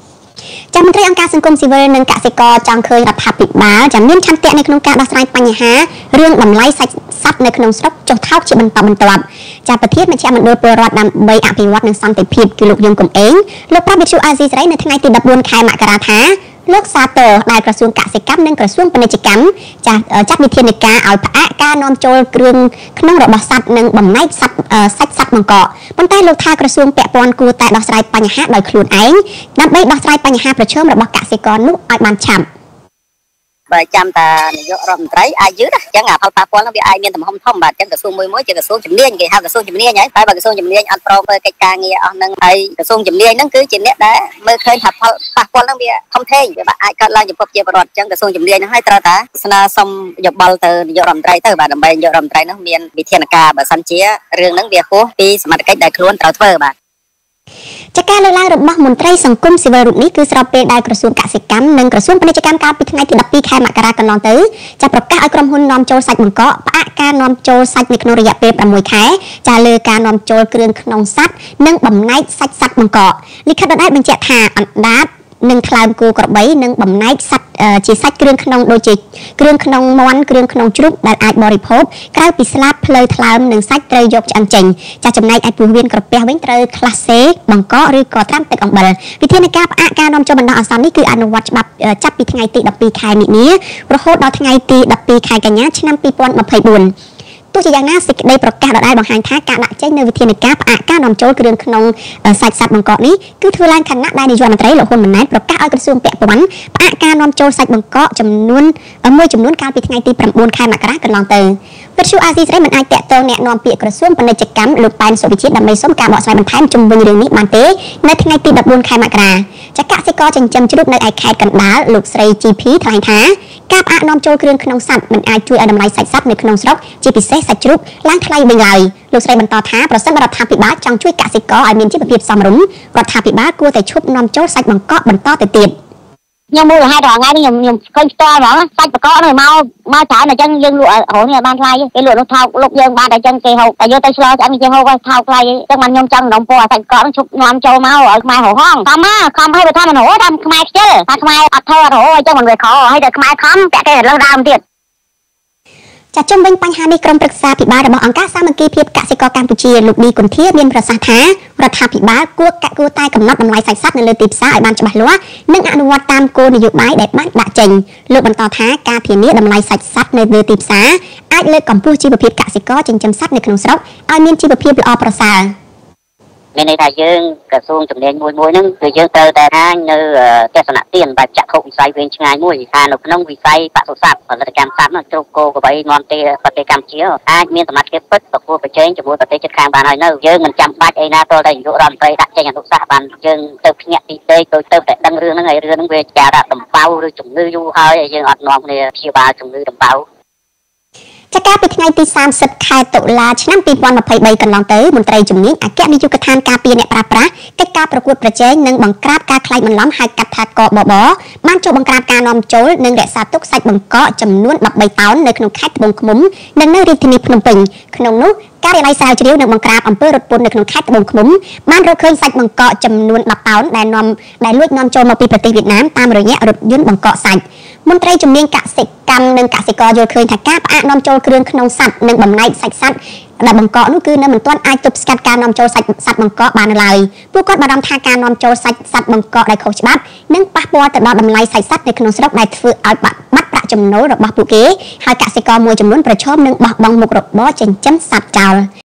ចាំមន្ត្រីអង្គការសង្គមស៊ីវិលនិងកសិករចង់ឃើញរដ្ឋាភិបាលចាំមានឆន្ទៈនៅក្នុងការដោះស្រាយបញ្ហារឿងតម្លៃសាច់សត្វនៅក្នុងស្រុកចុះថោកជាបន្តបន្ទាប់ចាប្រធានមជ្ឈមណ្ឌលពលរដ្ឋដើម្បីអភិវឌ្ឍនិងសន្តិភាពគឺលោកយងកំឯងលោកប្រាប់វិទ្យុអាស៊ីសេរីនៅថ្ងៃទីដប់បួនខែមករាថាលោកសាទរដែលក្រសួងកសិកម្មនិងក្រសួងពាណិជ្ជកម្មចាស់ចាត់វិធានការឲ្យផ្អាកការនាំចូលគ្រឿងក្នុងរបស់សត្វនិងបំណែកសត្វសាច់សត្វបង្កកប៉ុន្តែលោកថាក្រសួងពាក់ព័ន្ធគួរតែដោះស្រាយបញ្ហាដោយខ្លួនឯងដើម្បីដោះស្រាយបញ្ហាប្រឈមរបស់កសិករនោះឲ្យបានឆាប់បើចាំតានាយករដ្ឋមន្ត្រីអាចយឺតអញ្ចឹងអាផលប៉ះពាល់នោះវាអាចមានទំហំធំបាទអញ្ចឹងក្រសួងមួយមួយជាក្រសួងជំនាញគេហៅក្រសួងជំនាញហើយតែបើក្រសួងជំនាញអត់ព្រមធ្វើកិច្ចការងារអស់ហ្នឹងហើយក្រសួងជំនាញហ្នឹងគឺជាអ្នកដែលមើលឃើញថាផលប៉ះពាល់ហ្នឹងវាធំធេងវាអាចកើតឡើងចំពោះជាប្រវត្តិអញ្ចឹងក្រសួងជំនាញហ្នឹងហើយត្រូវតាស្នើសុំយោបល់ទៅនាយករដ្ឋមន្ត្រីទៅបាទដើម្បីនាយករដ្ឋមន្ត្រីនោះមានវិធានការបើសិនជារឿងហ្នឹងវាហួសពីសមត្ថកិច្ចដែលខ្លួនត្រូវធ្វើបាទចាការលើកឡើងរបស់មន្ត្រីសង្គមស៊ីវិលរូបនេះគឺស្របពេលដែលក្រសួងកសិកម្មនិងក្រសួងពាណិជ្ជកម្មកាលពីថ្ងៃទីដប់ពីរខែមករាកន្លងទៅចាប្រកាសឲ្យក្រុមហ៊ុននាំចូលសាច់បង្កកផ្អាកការនាំចូលសាច់នៅក្នុងរយៈពេលប្រាំមួយខែចាលើការនាំចូលគ្រឿងក្នុងសត្វនិងបំណែកសាច់សត្វបង្កកលិខិតដដែលបញ្ជាក់ថាអណ្ដាតនិងថ្លើមគោក្របីនិងបំណែកសត្វជាសាច់គ្រឿងក្នុងដូចជាគ្រឿងក្នុងមាន់គ្រឿងក្នុងជ្រូកដែលអាចបរិភោគក្រៅពីស្លាបភ្លៅថ្លើមនិងសាច់ត្រូវយកឆ្អឹងចេញចាចំណែកឯពោះវៀនក្រពះវិញត្រូវក្លាស់សេបង្កកឬក៏ត្រាំទឹកអំបិលវិធានការផ្អាកការនាំចូលបណ្ដោះអាសន្ននេះគឺអនុវត្តច្បាប់ចាប់ពីថ្ងៃទីដប់ពីរខែមិនិនារហូតដល់ថ្ងៃទីដប់ពីរខែកញ្ញាឆ្នាំពីរពាន់ម្ភៃបួនទោះជាយ៉ាងណាសេចក្តីប្រកាសដដែលបង្ហាញថាការដាក់ចេញនៅវិធានការផ្អាកការនាំចូលគ្រឿងក្នុងសាច់សត្វបង្កកនេះគឺធ្វើឡើងខណៈដែលនាយករដ្ឋមន្ត្រីលោកហ៊ុនម៉ាណែតប្រកាសឲ្យក្រសួងពាក់ព័ន្ធផ្អាកការនាំចូលសាច់បង្កកចំនួនមួយចំនួនកាលពីថ្ងៃទីប្រាំបួនខែមករាកន្លងទៅវិទ្យុអាស៊ីសេរីមិនអាចតាក់ទងแนะនាំពាក្យក្រសួងពាណិជ្ជកម្មលោកប៉ែនសុវិជាតិដើម្បីសុំការបកស្រាយបន្ថែមជុំវិញរឿងនេះបានទេនៅថ្ងៃទីដប់បួនខែមករាចាកសិករចិញ្ចឹមជ្រូកនៅឯខេត្តកណ្ដាលលោកស្រី ជី ភី ថ្លែងថាការផ្អាកនាំចូលគ្រឿងក្នុងសត្វមិនអាចជួយឲ្យតម្លៃសាច់សត្វនៅក្នុងស្រុកជាពិសេសសាច់ជ្រូកឡើងថ្លៃវិញឡើយលោកស្រីបន្តថាប្រសិនបើរដ្ឋាភិបាលចង់ជួយកសិករឲ្យមានជីវភាពសមរម្យរដ្ឋាភិបាលគួរតែឈប់នាំចូលសាច់បង្កកបន្តទៅទៀតខ្ញុំមូលហេតុរាល់ថ្ងៃនេះខ្ញុំខ្ញុំឃើញផ្ទាល់ហ្មងសាច់បកកនោះមកមកច្រើនអញ្ចឹងយើងលក់រហូតនេះបានថ្លៃគេលក់នោះថោកលុកយើងបានតែអញ្ចឹងគេហូបតែយកទៅឆ្លោឆ្អឹងគេហូបឲ្យថោកថ្លៃអញ្ចឹងបានខ្ញុំចង់នំពោអាសាច់បកកនោះឈប់នាំចូលមកឲ្យខ្មែររហងខំមកខំឲ្យបើថាមិនរហូតតាមខ្មែរខ្ជិលថាខ្មែរអត់ធររហូតអញ្ចឹងមិនវាខឲ្យតែខ្មែរខំតាក់គេលើដើមទៀតចាជុំវិញបញ្ហានេះក្រុមប្រឹក្សាភិបាលរបស់អង្គការសាមគ្គីភាពកសិករកម្ពុជាលោកឌីគុនធាមានប្រសាសន៍ថារដ្ឋាភិបាលគួរគួរតែកំណត់តម្លៃសាច់សត្វនៅលើទីផ្សារឲ្យបានច្បាស់លាស់និងអនុវត្តតាមគោលនយោបាយដែលបានដាក់ចេញលោកបន្តថាការធានាតម្លៃសាច់សត្វនៅលើទីផ្សារអាចលើកកម្ពស់ជីវភាពកសិករចិញ្ចឹមសត្វនៅក្នុងស្រុកឲ្យមានជីវភាពល្អប្រសើរមានន័យថាយើងក្រសួងជំនាញមួយមួយហ្នឹងគឺយើងត្រូវតែហាញនៅទស្សនៈទានបែបចក្ខុវិស័យវែងឆ្ងាយមួយថានៅក្នុងវិស័យបសុសត្វផលិតកម្មសត្វនោះជ្រូកគោក្របីនាំទេប្រទេសកម្ពុជាអាចមានសមត្ថភាពពិតប្រកួតប្រជែងជាមួយប្រទេសជិតខាងបានហើយនៅយើងមិនចាំបាច់អីណាតតែនាយករដ្ឋមន្ត្រីដាក់ចេញអនុសាសន៍បានយើងទៅភ្ញាក់ទីពេកទៅទៅតែដឹងរឿងហ្នឹងហើយរឿងហ្នឹងវាចារៈដំបៅឬជំងឺយូរហើយយើងអត់នាំគ្នាព្យាបាលជំងឺដំបៅចាកាលពីថ្ងៃទីសាមសិបខែតុលាឆ្នាំពីរពាន់ម្ភៃបីកន្លងទៅមន្ត្រីជំនាញអគ្គនាយកដ្ឋានការពារអ្នកប្រើប្រាស់កិច្ចការប្រកួតប្រជែងនិងបង្ក្រាបការក្លែងបន្លំហៅកាត់ថាកបបបានចូលបង្ក្រាបការនាំចូលនិងរក្សាទុកសាច់បង្កកចំនួនដប់បីតោននៅក្នុងខេត្តត្បូងឃ្មុំនិងនៅរាជធានីភ្នំពេញក្នុងនោះការិយាល័យស្រាវជ្រាវនិងបង្ក្រាបអំពើរត់ពន្ធនៅក្នុងខេត្តត្បូងឃ្មុំបានរកឃើញសាច់បង្កកចំនួនដប់តោនដែលនាំដែលលួចនាំចូលមកពីប្រទេសវៀតណាមតាមរយៈរថយន្តបង្កកសាច់មន្ត្រីជំនាញកសិកម្មនិងកសិករយល់ឃើញថាការផ្អាកនាំចូលគ្រឿងក្នុងសត្វនិងបំណែកសាច់សត្វដែលបង្កកនោះគឺនៅមិនទាន់អាចទប់ស្កាត់ការនាំចូលសាច់សត្វបង្កកបានឡើយពួកគាត់បារម្ភថាការនាំចូលសាច់សត្វបង្កកដែលខុសច្បាប់នឹងប៉ះពាល់ទៅដល់តម្លៃសាច់សត្វនៅក្នុងស្រុកដែលធ្វើឲ្យបាត់បាត់ប្រាក់ចំណូលរបស់ពួកគេហើយកសិករមួយចំនួនប្រឈមនឹងបោះបង់មុខរបរចិញ្ចឹមសត្វចោល